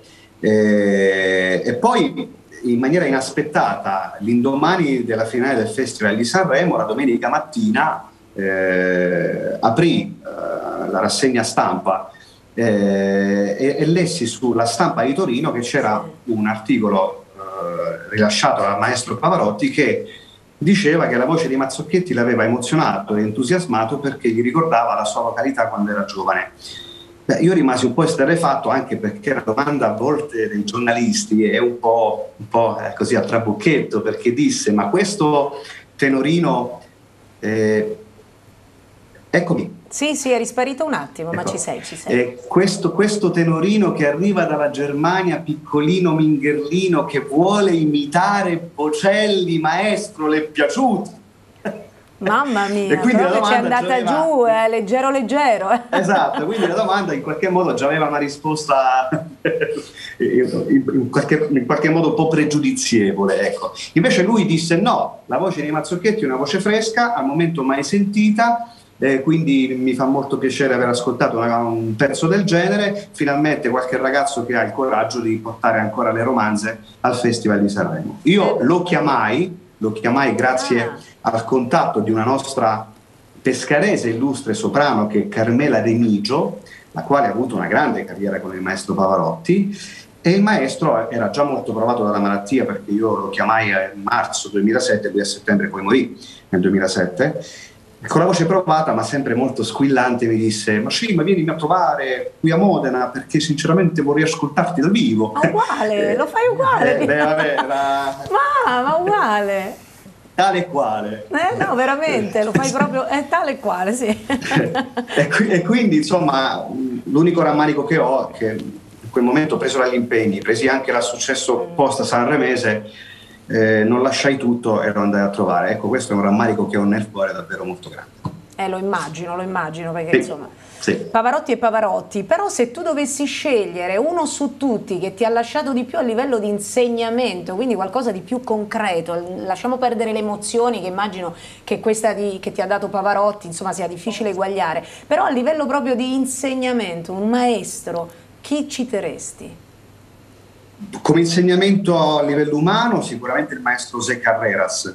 eh, e poi in maniera inaspettata l'indomani della finale del Festival di Sanremo, la domenica mattina eh, aprì eh, la rassegna stampa Eh, e, e lessi sulla Stampa di Torino che c'era un articolo eh, rilasciato dal maestro Pavarotti che diceva che la voce di Mazzocchetti l'aveva emozionato e entusiasmato perché gli ricordava la sua località quando era giovane. Beh, io rimasi un po' esterrefatto, anche perché la domanda a volte dei giornalisti è un po', un po' eh, così a trabocchetto, perché disse: ma questo tenorino, eh, eccomi. Sì, sì, è risparito un attimo, Ecco, ma ci sei, ci sei. eh, questo, questo tenorino che arriva dalla Germania, piccolino, mingherlino, che vuole imitare Bocelli, maestro, le è piaciuto? Mamma mia, E quindi la proprio ci è domanda andata già aveva- giù, eh, leggero leggero. eh. Esatto, quindi la domanda in qualche modo già aveva una risposta in, in qualche, in qualche modo un po' pregiudizievole, ecco. Invece lui disse no, la voce di Mazzocchetti è una voce fresca, al momento mai sentita, eh, quindi mi fa molto piacere aver ascoltato una, un pezzo del genere, finalmente qualche ragazzo che ha il coraggio di portare ancora le romanze al Festival di Sanremo. Io lo chiamai, lo chiamai grazie Ah. al contatto di una nostra pescarese illustre soprano che è Carmela Remigio, la quale ha avuto una grande carriera con il maestro Pavarotti, e il maestro era già molto provato dalla malattia, perché io lo chiamai a marzo duemilasette, lui a settembre poi morì nel duemilasette, e con la voce provata ma sempre molto squillante mi disse: ma sì, ma vieni a trovare qui a Modena perché sinceramente vorrei ascoltarti dal vivo. Ma uguale, lo fai uguale. Eh, beh, vabbè, era Ma, ma uguale. tale e quale. Eh, no, veramente, lo fai proprio, è tale e quale, sì. e, qui- e quindi insomma mh, l'unico rammarico che ho è che in quel momento, preso dagli impegni, presi anche dal successo post sanremese, eh, non lasciai tutto e lo andai a trovare. Ecco, questo è un rammarico che ho nel cuore davvero molto grande. Eh, lo immagino, lo immagino, perché Sì, insomma... sì. Pavarotti e Pavarotti, però se tu dovessi scegliere uno su tutti che ti ha lasciato di più a livello di insegnamento, quindi qualcosa di più concreto, lasciamo perdere le emozioni che immagino che questa di, che ti ha dato Pavarotti, insomma, sia difficile eguagliare, però a livello proprio di insegnamento, un maestro, chi citeresti? Come insegnamento a livello umano sicuramente il maestro José Carreras,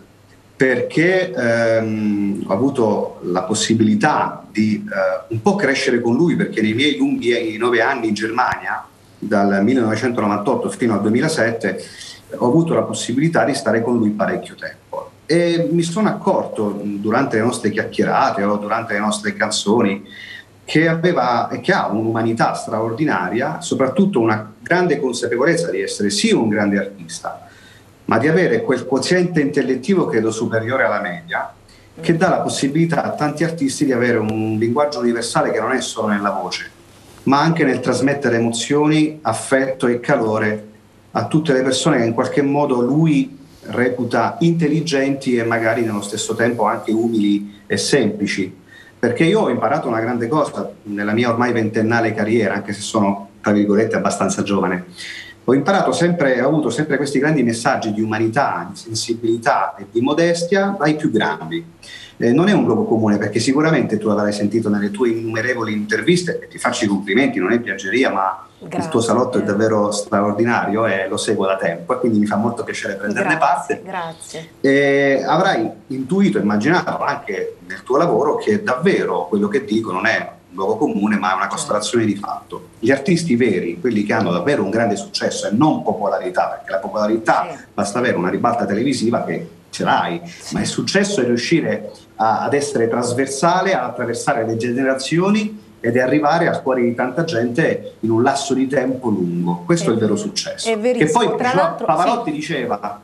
perché ehm, ho avuto la possibilità di eh, un po' crescere con lui, perché nei miei lunghi nove anni in Germania, dal millenovecentonovantotto fino al duemilasette, ho avuto la possibilità di stare con lui parecchio tempo. E mi sono accorto durante le nostre chiacchierate o durante le nostre canzoni che aveva e che ha un'umanità straordinaria, soprattutto una grande consapevolezza di essere sì un grande artista, ma di avere quel quoziente intellettivo credo superiore alla media, che dà la possibilità a tanti artisti di avere un linguaggio universale che non è solo nella voce, ma anche nel trasmettere emozioni, affetto e calore a tutte le persone che in qualche modo lui reputa intelligenti e magari nello stesso tempo anche umili e semplici. Perché io ho imparato una grande cosa nella mia ormai ventennale carriera, anche se sono, tra virgolette, abbastanza giovane. Ho imparato sempre, ho avuto sempre questi grandi messaggi di umanità, di sensibilità e di modestia dai più grandi. Eh, non è un luogo comune, perché sicuramente tu avrai sentito nelle tue innumerevoli interviste, e ti faccio i complimenti, non è piaggeria, ma Grazie. il tuo salotto è davvero straordinario e lo seguo da tempo, e quindi mi fa molto piacere prenderne Grazie, parte. grazie. E avrai intuito, immaginato anche nel tuo lavoro che davvero quello che dico non è un luogo comune, ma è una costellazione di fatto. Gli artisti veri, quelli che hanno davvero un grande successo e non popolarità, perché la popolarità Sì. basta avere una ribalta televisiva che ce l'hai, ma il successo è riuscire a- ad essere trasversale, ad attraversare le generazioni ed è arrivare al cuore di tanta gente in un lasso di tempo lungo. Questo è, È il vero vero, successo. è verissimo. Che poi Tra diceva- l'altro, Pavarotti sì. diceva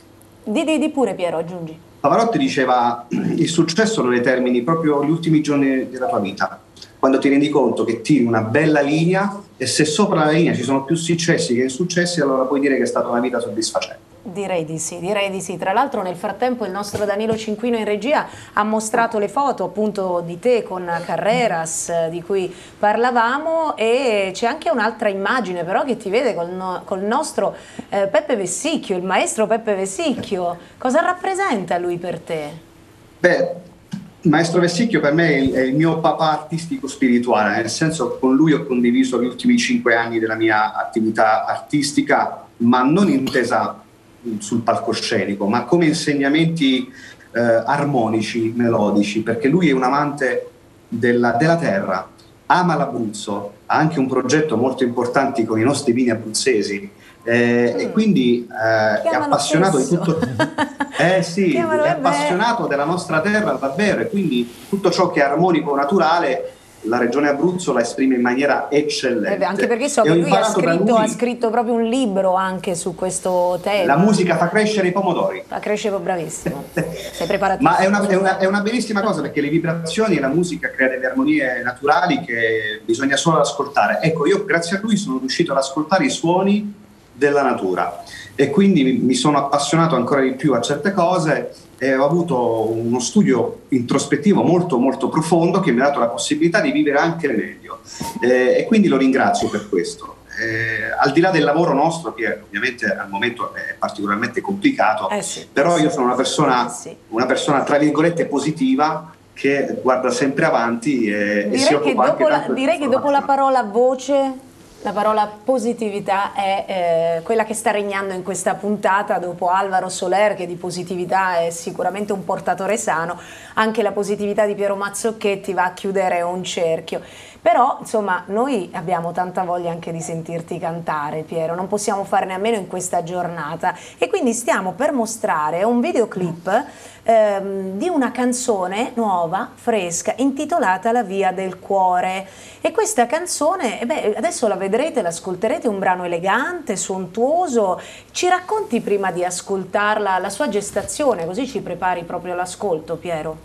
Di, di, di pure Piero, aggiungi. Pavarotti diceva: il successo lo determini proprio gli ultimi giorni della tua vita, quando ti rendi conto che tiri una bella linea e se sopra la linea ci sono più successi che insuccessi, allora puoi dire che è stata una vita soddisfacente. Direi di sì, direi di sì. Tra l'altro nel frattempo il nostro Danilo Cinquino in regia ha mostrato le foto appunto di te con Carreras eh, di cui parlavamo, e c'è anche un'altra immagine però che ti vede col, no- col nostro eh, Peppe Vessicchio, il maestro Peppe Vessicchio. Cosa rappresenta lui per te? Beh, il maestro Vessicchio per me è il, è il mio papà artistico spirituale, nel senso che con lui ho condiviso gli ultimi cinque anni della mia attività artistica, ma non intesa sul palcoscenico, ma come insegnamenti eh, armonici, melodici, perché lui è un amante della, della terra, ama l'Abruzzo, ha anche un progetto molto importante con i nostri vini abruzzesi, eh, mm. e quindi eh, è appassionato di tutto, eh sì, è appassionato della nostra terra davvero, e quindi tutto ciò che è armonico naturale la regione Abruzzo la esprime in maniera eccellente. Eh, anche perché so che lui ha scritto, lui ha scritto proprio un libro anche su questo tema. La musica fa crescere i pomodori. Fa crescere, bravissimo. Sei preparatissimo. Ma è una, è, una, è una bellissima cosa, perché le vibrazioni e la musica crea delle armonie naturali che bisogna solo ascoltare. Ecco, io grazie a lui sono riuscito ad ascoltare i suoni della natura, e quindi mi sono appassionato ancora di più a certe cose, e ho avuto uno studio introspettivo molto molto profondo che mi ha dato la possibilità di vivere anche meglio, eh, e quindi lo ringrazio per questo. Eh, al di là del lavoro nostro, che ovviamente al momento è particolarmente complicato, eh sì, però sì, io sono una persona, eh sì. una persona tra virgolette positiva, che guarda sempre avanti e, e si occupa anche la, tanto di direi che dopo la parola voce, la parola positività è eh, quella che sta regnando in questa puntata. Dopo Alvaro Soler, che di positività è sicuramente un portatore sano, anche la positività di Piero Mazzocchetti va a chiudere un cerchio. Però insomma noi abbiamo tanta voglia anche di sentirti cantare, Piero, non possiamo farne a meno in questa giornata, e quindi stiamo per mostrare un videoclip ehm, di una canzone nuova, fresca, intitolata La Via del Cuore. E questa canzone, eh beh, adesso la vedrete, l'ascolterete, un brano elegante, sontuoso. Ci racconti prima di ascoltarla la sua gestazione, così ci prepari proprio all'ascolto, Piero?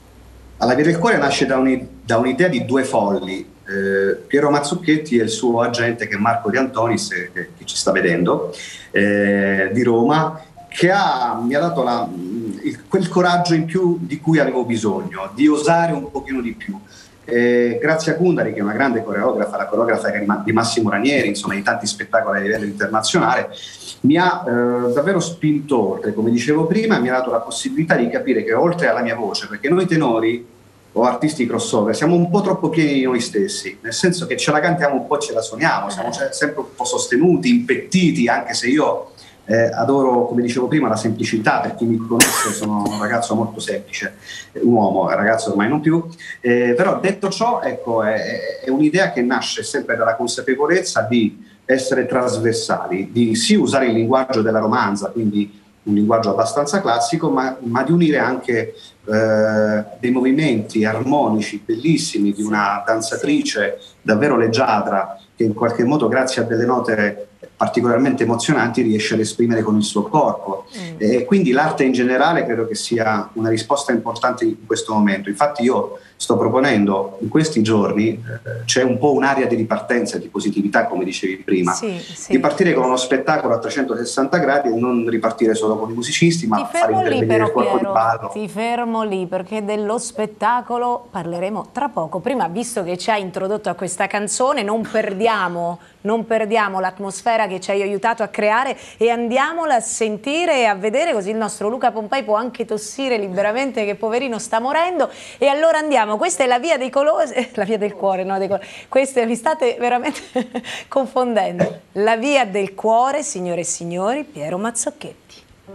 La Via del Cuore nasce da, un, da un'idea di due folli, eh, Piero Mazzocchetti e il suo agente, che è Marco De Antonis, che, che ci sta vedendo, eh, di Roma, che ha, mi ha dato la, il, quel coraggio in più di cui avevo bisogno, di osare un pochino di più. Eh, grazie a Kundari, che è una grande coreografa, la coreografa di Massimo Ranieri, insomma di tanti spettacoli a livello internazionale, mi ha eh, davvero spinto oltre, come dicevo prima, mi ha dato la possibilità di capire che oltre alla mia voce, perché noi tenori o artisti crossover siamo un po' troppo pieni di noi stessi, nel senso che ce la cantiamo un po' e ce la suoniamo, siamo sempre un po' sostenuti, impettiti, anche se io eh, adoro, come dicevo prima, la semplicità. Per chi mi conosce, sono un ragazzo molto semplice, un uomo, un ragazzo ormai non più, eh, però detto ciò, ecco, è, è un'idea che nasce sempre dalla consapevolezza di essere trasversali, di sì usare il linguaggio della romanza, quindi un linguaggio abbastanza classico, ma, ma di unire anche eh, dei movimenti armonici bellissimi di una danzatrice davvero leggiadra, che in qualche modo, grazie a delle note particolarmente emozionanti, riesce ad esprimere con il suo corpo. Mm. E quindi l'arte in generale credo che sia una risposta importante in questo momento. Infatti io sto proponendo in questi giorni, eh, c'è un po' un'area di ripartenza e di positività, come dicevi prima, sì, sì, di partire con uno spettacolo a trecentosessanta gradi e non ripartire solo con i musicisti, ma fare intervenire il corpo di ballo. Ti fermo lì, perché dello spettacolo parleremo tra poco. Prima, visto che ci hai introdotto a questa canzone, non perdiamo, non perdiamo l'atmosfera che ci hai aiutato a creare e andiamola a sentire e a vedere, così il nostro Luca Pompei può anche tossire liberamente, che poverino sta morendo. E allora andiamo. Questa è la via dei colori, la via del cuore, no, dei colori. Queste vi state veramente confondendo. La via del cuore, signore e signori, Piero Mazzocchetti.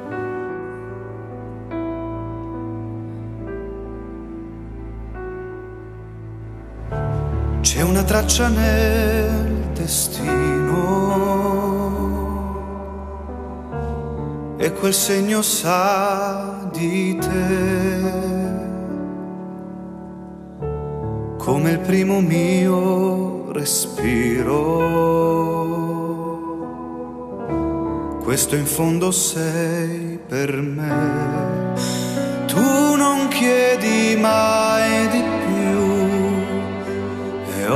C'è una traccia nel destino e quel segno sa di te, come il primo mio respiro. Questo in fondo sei per me. Tu non chiedi mai di più e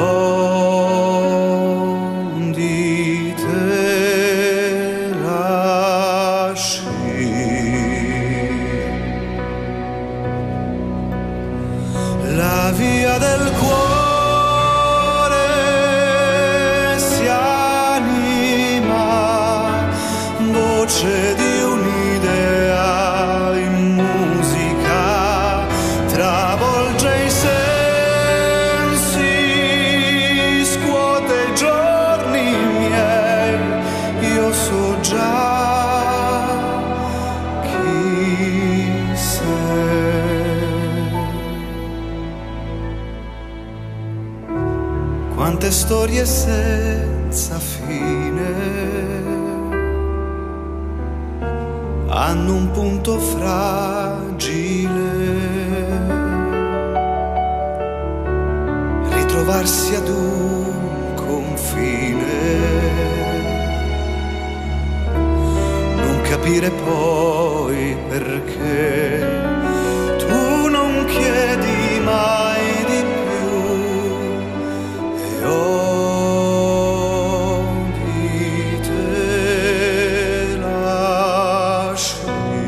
ogni te lasci. La via del cuore si anima, voce di un'idea in musica, travolge i sensi, scuote i giorni miei, io so già chi sei. Quante tante storie senza fine hanno un punto fragile. Ritrovarsi ad un confine, non capire poi perché tu non chiedi mai di più e odi te lasci.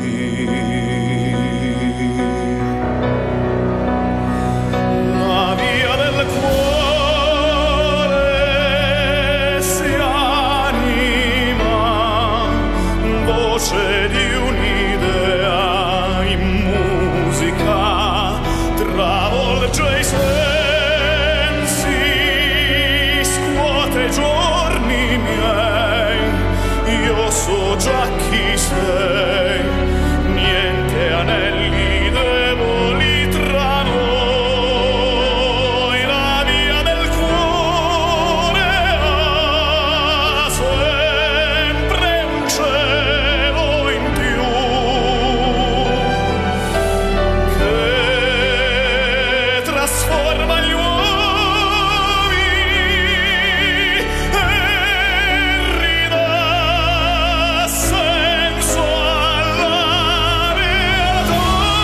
La via del cuore si anima, voce di un'idea in musica, travolge i sensi, scuote i giorni miei, io so già chi sei, niente anelli deboli tra noi, la via del cuore ha sempre un cielo in più che trasforma gli uomini e ridà senso alla realtà.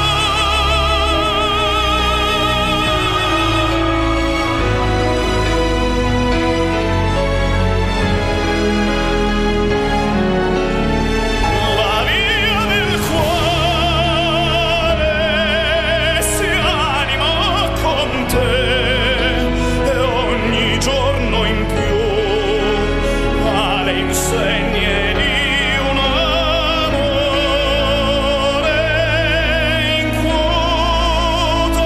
La via del cuore si anima con te e ogni giorno in più alle insegne di un amore inquieto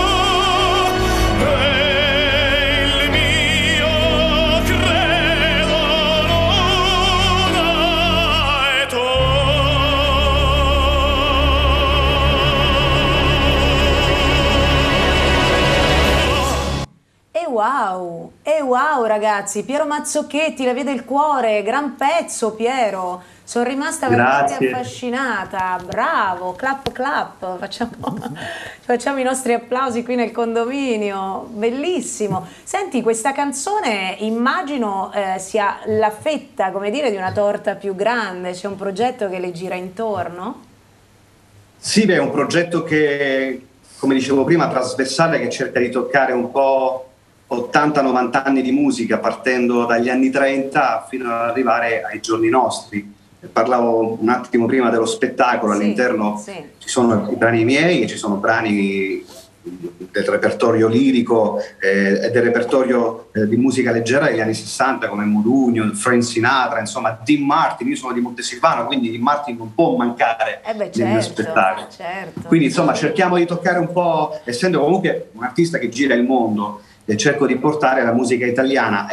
e il mio credo non ha età. E wow, e wow ragazzi, Piero Mazzocchetti, La via del cuore, gran pezzo Piero, sono rimasta veramente Grazie. affascinata, bravo, clap clap, facciamo, facciamo i nostri applausi qui nel condominio, bellissimo. Senti, questa canzone immagino eh, sia la fetta, come dire, di una torta più grande, c'è un progetto che le gira intorno? Sì, beh, è un progetto che, come dicevo prima, trasversale, che cerca di toccare un po' ottanta novanta anni di musica, partendo dagli anni trenta fino ad arrivare ai giorni nostri. Parlavo un attimo prima dello spettacolo, Sì, all'interno sì. ci sono i brani miei e ci sono brani del repertorio lirico eh, e del repertorio eh, di musica leggera degli anni sessanta, come Modugno, Frank Sinatra, insomma Dean Martin. Io sono di Montesilvano, quindi Dean Martin non può mancare Eh beh, nel mio certo, spettacolo. certo. Quindi insomma cerchiamo di toccare un po', essendo comunque un artista che gira il mondo, e cerco di portare la musica italiana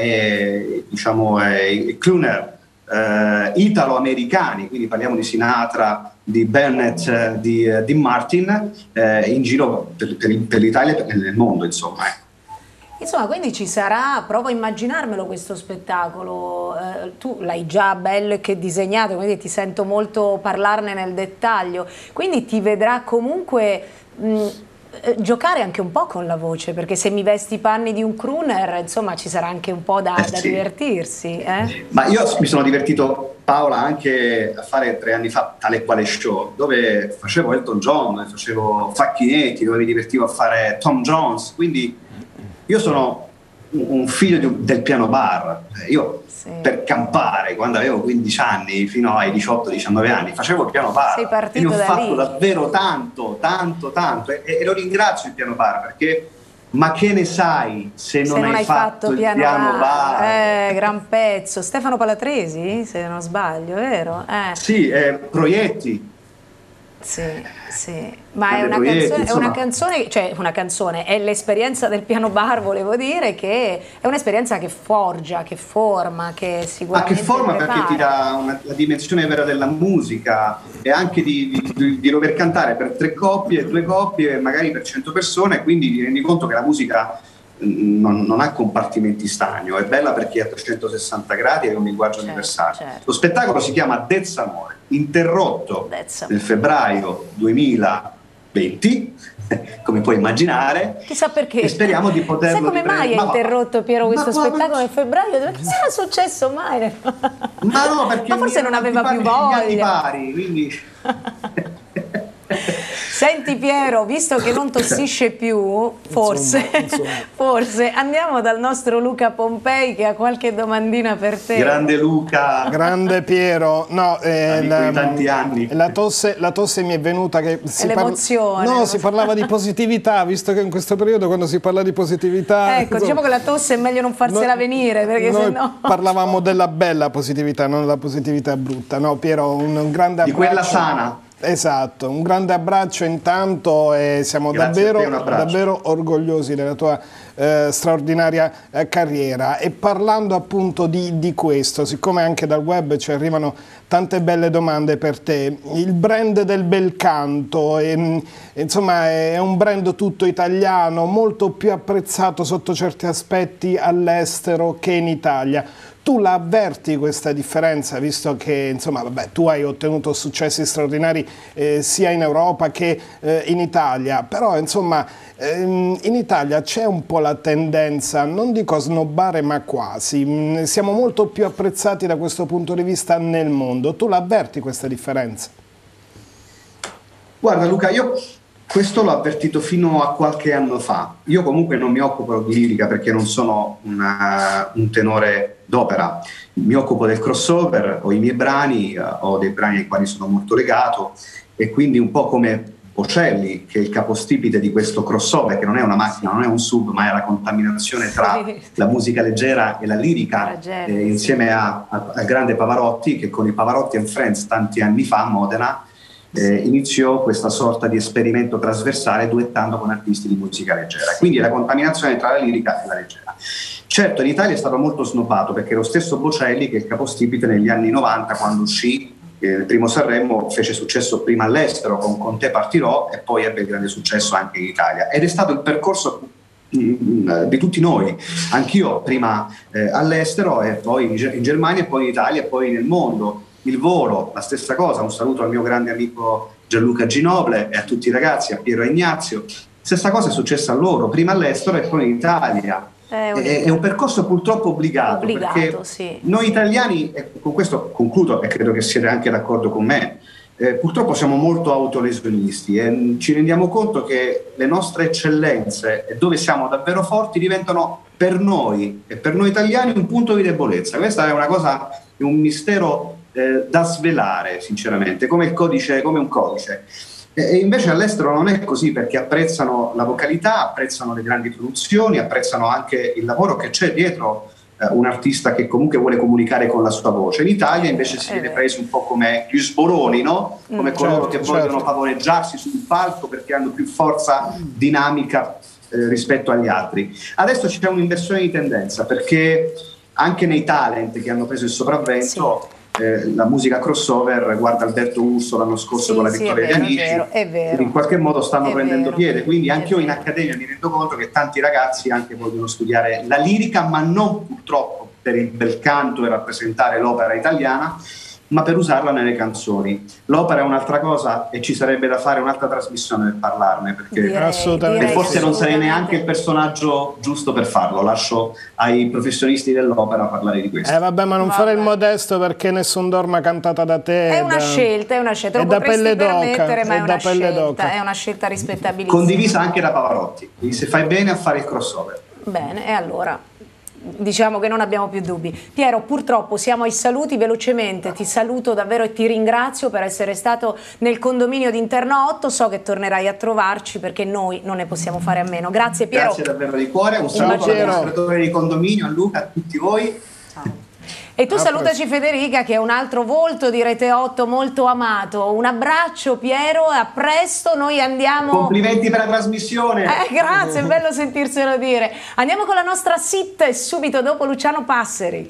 e diciamo eh, i crooner eh, italo-americani, quindi parliamo di Sinatra, di Bennett, eh, di eh, Dean Martin, eh, in giro per, per, per l'Italia e per nel mondo, insomma. Ecco. Insomma, quindi ci sarà, provo a immaginarmelo questo spettacolo, eh, tu l'hai già bello e che disegnato, quindi ti sento molto parlarne nel dettaglio, quindi ti vedrà comunque mh, eh, giocare anche un po' con la voce, perché se mi vesti i panni di un crooner, insomma ci sarà anche un po' da, Eh, da sì. divertirsi. Eh? Ma io mi sono divertito, Paola, anche a fare tre anni fa Tale Quale Show, dove facevo Elton John, dove facevo Facchinetti, dove mi divertivo a fare Tom Jones, quindi io sono un un figlio di un- del piano bar. Io Sì. per campare, quando avevo quindici anni fino ai diciotto diciannove anni, facevo il piano bar. Sei partito e ne ho da fatto lì. davvero tanto, tanto, tanto, e, e lo ringrazio il piano bar, perché ma che ne sai se non, Se non hai fatto il piano, piano bar? Eh, gran pezzo. Stefano Palatresi, se non sbaglio, vero? Eh. Sì, eh, proietti. Sì, sì, ma è Grande una proietti, canzone, è insomma. una canzone, cioè una canzone, è l'esperienza del piano bar, volevo dire, che è un'esperienza che forgia, che forma, che Ma sicuramente che forma, perché ti prepara. dà una- la dimensione vera della musica e anche di, di, di dover cantare per tre coppie, due coppie, magari per cento persone, quindi ti rendi conto che la musica non, non ha compartimenti stagno, è bella perché è a trecentosessanta gradi e è un linguaggio certo, universale. certo. Lo spettacolo si chiama That's Amore, interrotto That's nel febbraio duemilaventi, come puoi immaginare. Chissà perché. E speriamo di poterlo Sai come mai è riprendere. Ma- interrotto, Piero, questo ma- ma- spettacolo nel febbraio? Chissà era successo mai? Ma no, perché Ma forse mi non erano aveva più antipatici gli voglia. antipari, quindi... Senti Piero, visto che non tossisce più, forse, Insomma, insomma. forse andiamo dal nostro Luca Pompei che ha qualche domandina per te. Grande Luca, Grande Piero, no, eh, amico la, di tanti anni. la tosse, la tosse mi è venuta che si parla- l'emozione, no, no? si parlava di positività, visto che in questo periodo quando si parla di positività, Ecco, diciamo che la tosse è meglio non farsela Noi- venire, perché noi sennò... parlavamo della bella positività, non della positività brutta. No, Piero, un, un grande Di abbraccio. quella sana. Esatto, un grande abbraccio intanto e siamo Grazie a davvero, te, un abbraccio. davvero orgogliosi della tua eh, straordinaria eh, carriera. E parlando appunto di, di questo, siccome anche dal web ci arrivano tante belle domande per te, il brand del bel canto è, insomma, è un brand tutto italiano, molto più apprezzato sotto certi aspetti all'estero che in Italia. Tu la avverti questa differenza, visto che insomma, vabbè, tu hai ottenuto successi straordinari eh, sia in Europa che eh, in Italia, però insomma ehm, in Italia c'è un po' la tendenza, non dico a snobbare ma quasi, mh, siamo molto più apprezzati da questo punto di vista nel mondo. Tu la avverti questa differenza? Guarda Luca, io questo l'ho avvertito fino a qualche anno fa. Io comunque non mi occupo di lirica perché non sono una, un tenore d'opera. Mi occupo del crossover, ho i miei brani, eh, ho dei brani ai quali sono molto legato e quindi un po' come Bocelli, che è il capostipite di questo crossover, che non è una macchina, non è un sub, ma è la contaminazione tra la musica leggera e la lirica, Leggera, eh, insieme a- a- al grande Pavarotti, che con i Pavarotti and Friends tanti anni fa a Modena Eh, iniziò questa sorta di esperimento trasversale duettando con artisti di musica leggera. Quindi la contaminazione tra la lirica e la leggera. Certo, in Italia è stato molto snobbato perché lo stesso Bocelli, che è il capostipite negli anni novanta, quando uscì eh, il primo Sanremo, fece successo prima all'estero con Con te partirò e poi ebbe grande successo anche in Italia. Ed è stato il percorso mm, di tutti noi. Anch'io prima eh, all'estero e poi in, Ge- in Germania, e poi in Italia e poi nel mondo. Il volo, la stessa cosa, un saluto al mio grande amico Gianluca Ginoble e a tutti i ragazzi, a Piero e Ignazio. Stessa cosa è successa a loro, prima all'estero e poi in Italia. È un, È, è un percorso purtroppo obbligato, Obbligato, perché sì. noi italiani, e con questo concludo e credo che siete anche d'accordo con me, eh, purtroppo siamo molto autolesionisti e ci rendiamo conto che le nostre eccellenze e dove siamo davvero forti diventano per noi e per noi italiani un punto di debolezza. Questa è una cosa, è un mistero Eh, da svelare sinceramente, come il codice, come un codice. E, e invece all'estero non è così, perché apprezzano la vocalità, apprezzano le grandi produzioni, apprezzano anche il lavoro che c'è dietro eh, un artista che comunque vuole comunicare con la sua voce. In Italia invece si viene presi un po' come gli sboroni, no? Come Mm, coloro certo, che vogliono certo. favoreggiarsi sul palco perché hanno più forza dinamica eh, rispetto agli altri. Adesso c'è un'inversione di tendenza, perché anche nei talent che hanno preso il sopravvento, eh, la musica crossover, guarda Alberto Urso l'anno scorso Sì, con la sì, vittoria è vero, di è Amici, vero, è vero. in qualche modo stanno È prendendo vero, piede, quindi è anche io in vero. accademia mi rendo conto che tanti ragazzi anche vogliono studiare la lirica, ma non purtroppo per il bel canto e rappresentare l'opera italiana, ma per usarla nelle canzoni. L'opera è un'altra cosa e ci sarebbe da fare un'altra trasmissione per parlarne, perché Direi- Assolutamente. e direi forse non sarei assolutamente. neanche il personaggio giusto per farlo. Lascio ai professionisti dell'opera parlare di questo. Eh vabbè, ma non Vabbè. fare il modesto perché nessun dorma cantata da te. È una da- scelta, è una scelta, è lo da potresti pelle d'oca, permettere, ma è è una da pelle scelta, d'oca. è una scelta rispettabilissima. Condivisa anche da Pavarotti, quindi se fai bene a fare il crossover. Bene, e allora diciamo che non abbiamo più dubbi. Piero, purtroppo siamo ai saluti, velocemente ti saluto davvero e ti ringrazio per essere stato nel condominio di Interno otto, so che tornerai a trovarci perché noi non ne possiamo fare a meno. Grazie Piero. Grazie davvero di cuore, un saluto Piero. all'amministratore di condominio, a Luca, a tutti voi. E tu A salutaci Federica, che è un altro volto di Rete otto molto amato. Un abbraccio Piero, a presto, noi andiamo... Complimenti per la trasmissione. Eh, grazie, è bello sentirselo dire. Andiamo con la nostra sit e subito dopo Luciano Passeri.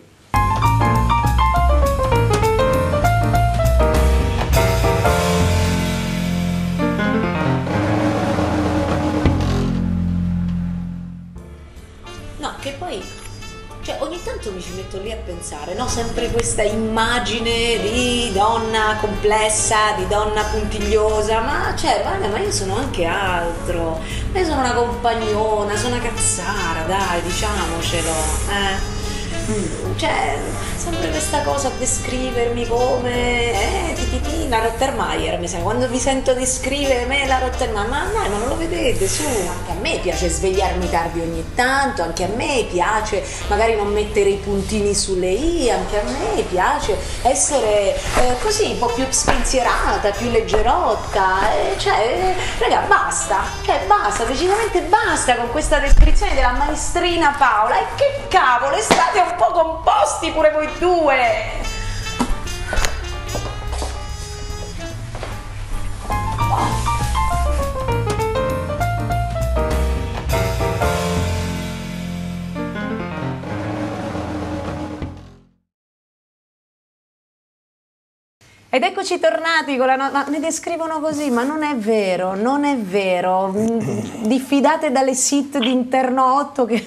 questa immagine di donna complessa, di donna puntigliosa, ma cioè, guarda, ma io sono anche altro, ma io sono una compagnona, sono una cazzara, dai, diciamocelo, eh. Cioè, sempre questa cosa a descrivermi come eh, ti, ti, ti, la Rottermeier, mi sa, quando vi sento descrivere me la Rottermeier, ma dai, ma non lo vedete, su, anche a me piace svegliarmi tardi ogni tanto, anche a me piace magari non mettere i puntini sulle i, anche a me piace essere eh, così un po' più spensierata, più leggerotta, eh, cioè, raga, basta, cioè basta, decisamente basta con questa descrizione della maestrina Paola, e che cavolo, state un po' composti pure voi due. Ed eccoci tornati con la no- ma mi descrivono così, ma non è vero, non è vero. Diffidate dalle sit di Interno otto che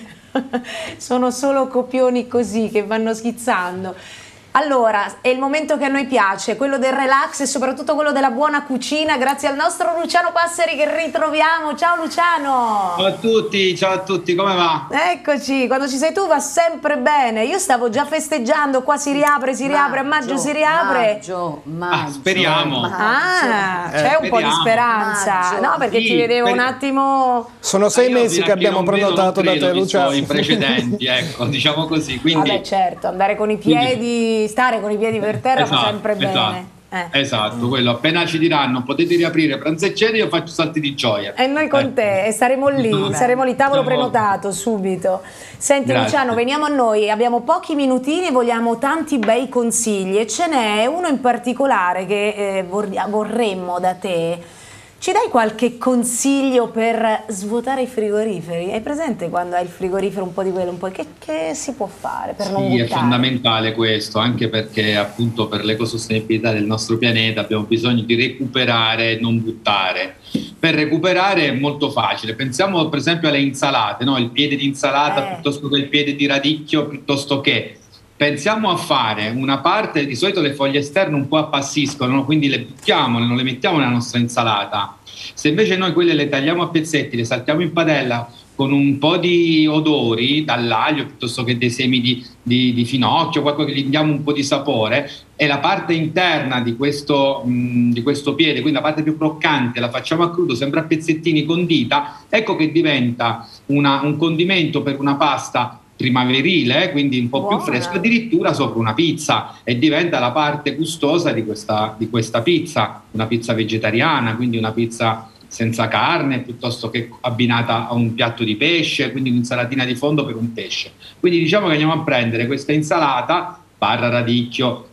sono solo copioni così che vanno schizzando. Allora, è il momento che a noi piace, quello del relax e soprattutto quello della buona cucina, grazie al nostro Luciano Passeri che ritroviamo. Ciao Luciano! Ciao a tutti, ciao a tutti, come va? Eccoci, quando ci sei tu va sempre bene. Io stavo già festeggiando, qua si riapre, si riapre, a maggio si riapre. Maggio, maggio, ah, speriamo. Maggio. Ah, c'è eh, un po' di speranza. Maggio. No, perché Sì, ti vedevo per... un attimo... Sono sei Io mesi che abbiamo prenotato da te, Luciano. I precedenti, ecco, diciamo così. Quindi... Vabbè, certo, andare con i piedi, quindi... stare con i piedi per terra esatto, fa sempre esatto. bene. Eh. Esatto, quello appena ci diranno potete riaprire pranzo e cena, io faccio salti di gioia. E noi con eh. te, e saremo lì, Vabbè. saremo lì, tavolo Siamo... prenotato subito. Senti Grazie. Luciano, veniamo a noi, abbiamo pochi minutini e vogliamo tanti bei consigli, e ce n'è uno in particolare che eh, vorremmo da te. Ci dai qualche consiglio per svuotare i frigoriferi? Hai presente quando hai il frigorifero un po' di quello, un po' che, che si può fare per non Sì, buttare? è fondamentale questo, anche perché appunto per l'ecosostenibilità del nostro pianeta abbiamo bisogno di recuperare, non buttare. Per recuperare è molto facile, pensiamo per esempio alle insalate, no? Il piede di insalata Eh. piuttosto che il piede di radicchio, piuttosto che... Pensiamo a fare una parte, di solito le foglie esterne un po' appassiscono, no? Quindi le buttiamo, non le mettiamo nella nostra insalata. Se invece noi quelle le tagliamo a pezzetti, le saltiamo in padella con un po' di odori, dall'aglio piuttosto che dei semi di, di, di finocchio, qualcosa che gli diamo un po' di sapore, e la parte interna di questo, mh, di questo piede, quindi la parte più croccante, la facciamo a crudo, sempre a pezzettini condita, ecco che diventa una, un condimento per una pasta primaverile, quindi un po' Buona. più fresco, addirittura sopra una pizza, e diventa la parte gustosa di questa, di questa pizza, una pizza vegetariana, quindi una pizza senza carne piuttosto che abbinata a un piatto di pesce, quindi un'insalatina di fondo per un pesce. Quindi diciamo che andiamo a prendere questa insalata barra radicchio,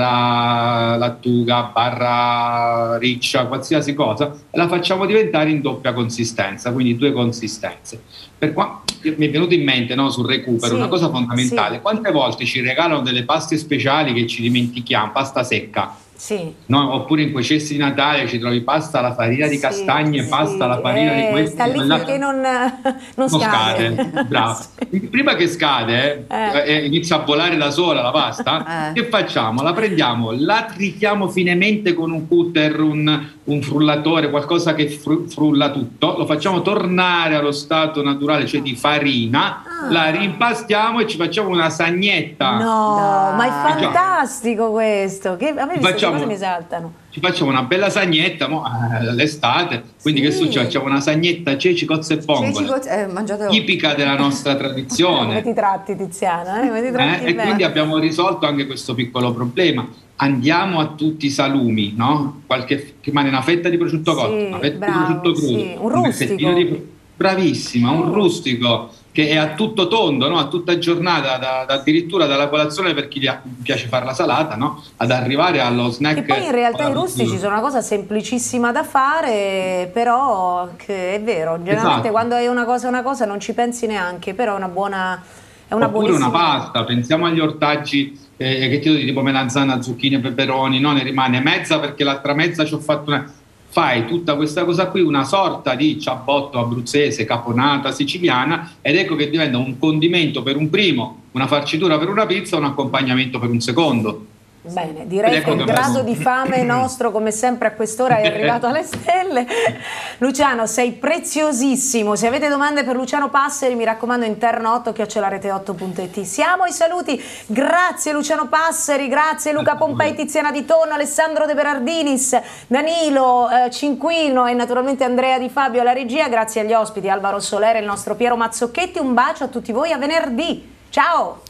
barra lattuga, barra riccia, qualsiasi cosa, e la facciamo diventare in doppia consistenza, quindi due consistenze. Per qua mi è venuto in mente, no, sul recupero, Sì, una cosa fondamentale: sì. quante volte ci regalano delle paste speciali che ci dimentichiamo, pasta secca, Sì. no? Oppure in quei cesti di Natale ci trovi pasta alla farina di Sì, castagne, sì. pasta alla farina Eh, di questo, sta lì quella- finché non, non non scade. scade, bravo. Prima che scade Eh. eh, inizia a volare da sola la pasta, Eh. che facciamo? La prendiamo, la trichiamo finemente con un cutter, un, un frullatore, qualcosa che fru- frulla tutto, lo facciamo tornare allo stato naturale, cioè di farina, Ah. la rimpastiamo e ci facciamo una sagnetta. No, Dai. ma è fantastico questo. Che, a me queste Facciamo- cose mi esaltano. Ci facciamo una bella sagnetta, mo, eh, l'estate, quindi Sì. che succede? Facciamo una sagnetta ceci, cozze e Ceci, vongole, co- eh, mangiate tipica della nostra Come tradizione. ti tratti, Tiziana? Eh? Come ti tratti Eh, e bene. quindi abbiamo risolto anche questo piccolo problema. Andiamo a tutti i salumi, no? Qualche, rimane una fetta di prosciutto Sì, cotto, una fetta bravo, di prosciutto crudo, sì, un rustico. fettino di... Bravissima, un rustico che è a tutto tondo, no? A tutta giornata, da, da- addirittura dalla colazione per chi gli ha- piace fare la salata, no? Ad arrivare allo snack. E poi in realtà i alla- rustici sono una cosa semplicissima da fare, però che è vero, generalmente Esatto. quando hai una cosa una cosa non ci pensi neanche, però è una buona, è una Oppure una buonissima. pasta, pensiamo agli ortaggi eh, che ti do di tipo melanzana, zucchine, peperoni, no? Ne rimane mezza perché l'altra mezza ci ho fatto una... fai tutta questa cosa qui, una sorta di ciabatta abruzzese, caponata siciliana, ed ecco che diventa un condimento per un primo, una farcitura per una pizza, un accompagnamento per un secondo. Bene, direi che il grado di fame nostro, come sempre a quest'ora, è arrivato alle stelle. Luciano, sei preziosissimo. Se avete domande per Luciano Passeri, mi raccomando, interno otto chiocciola rete otto punto it. Siamo ai saluti. Grazie Luciano Passeri, grazie Luca Pompei, Tiziana Di Tonno, Alessandro De Berardinis, Danilo eh, Cinquino e naturalmente Andrea Di Fabio alla regia. Grazie agli ospiti, Alvaro Soler e il nostro Piero Mazzocchetti. Un bacio a tutti voi, a venerdì. Ciao!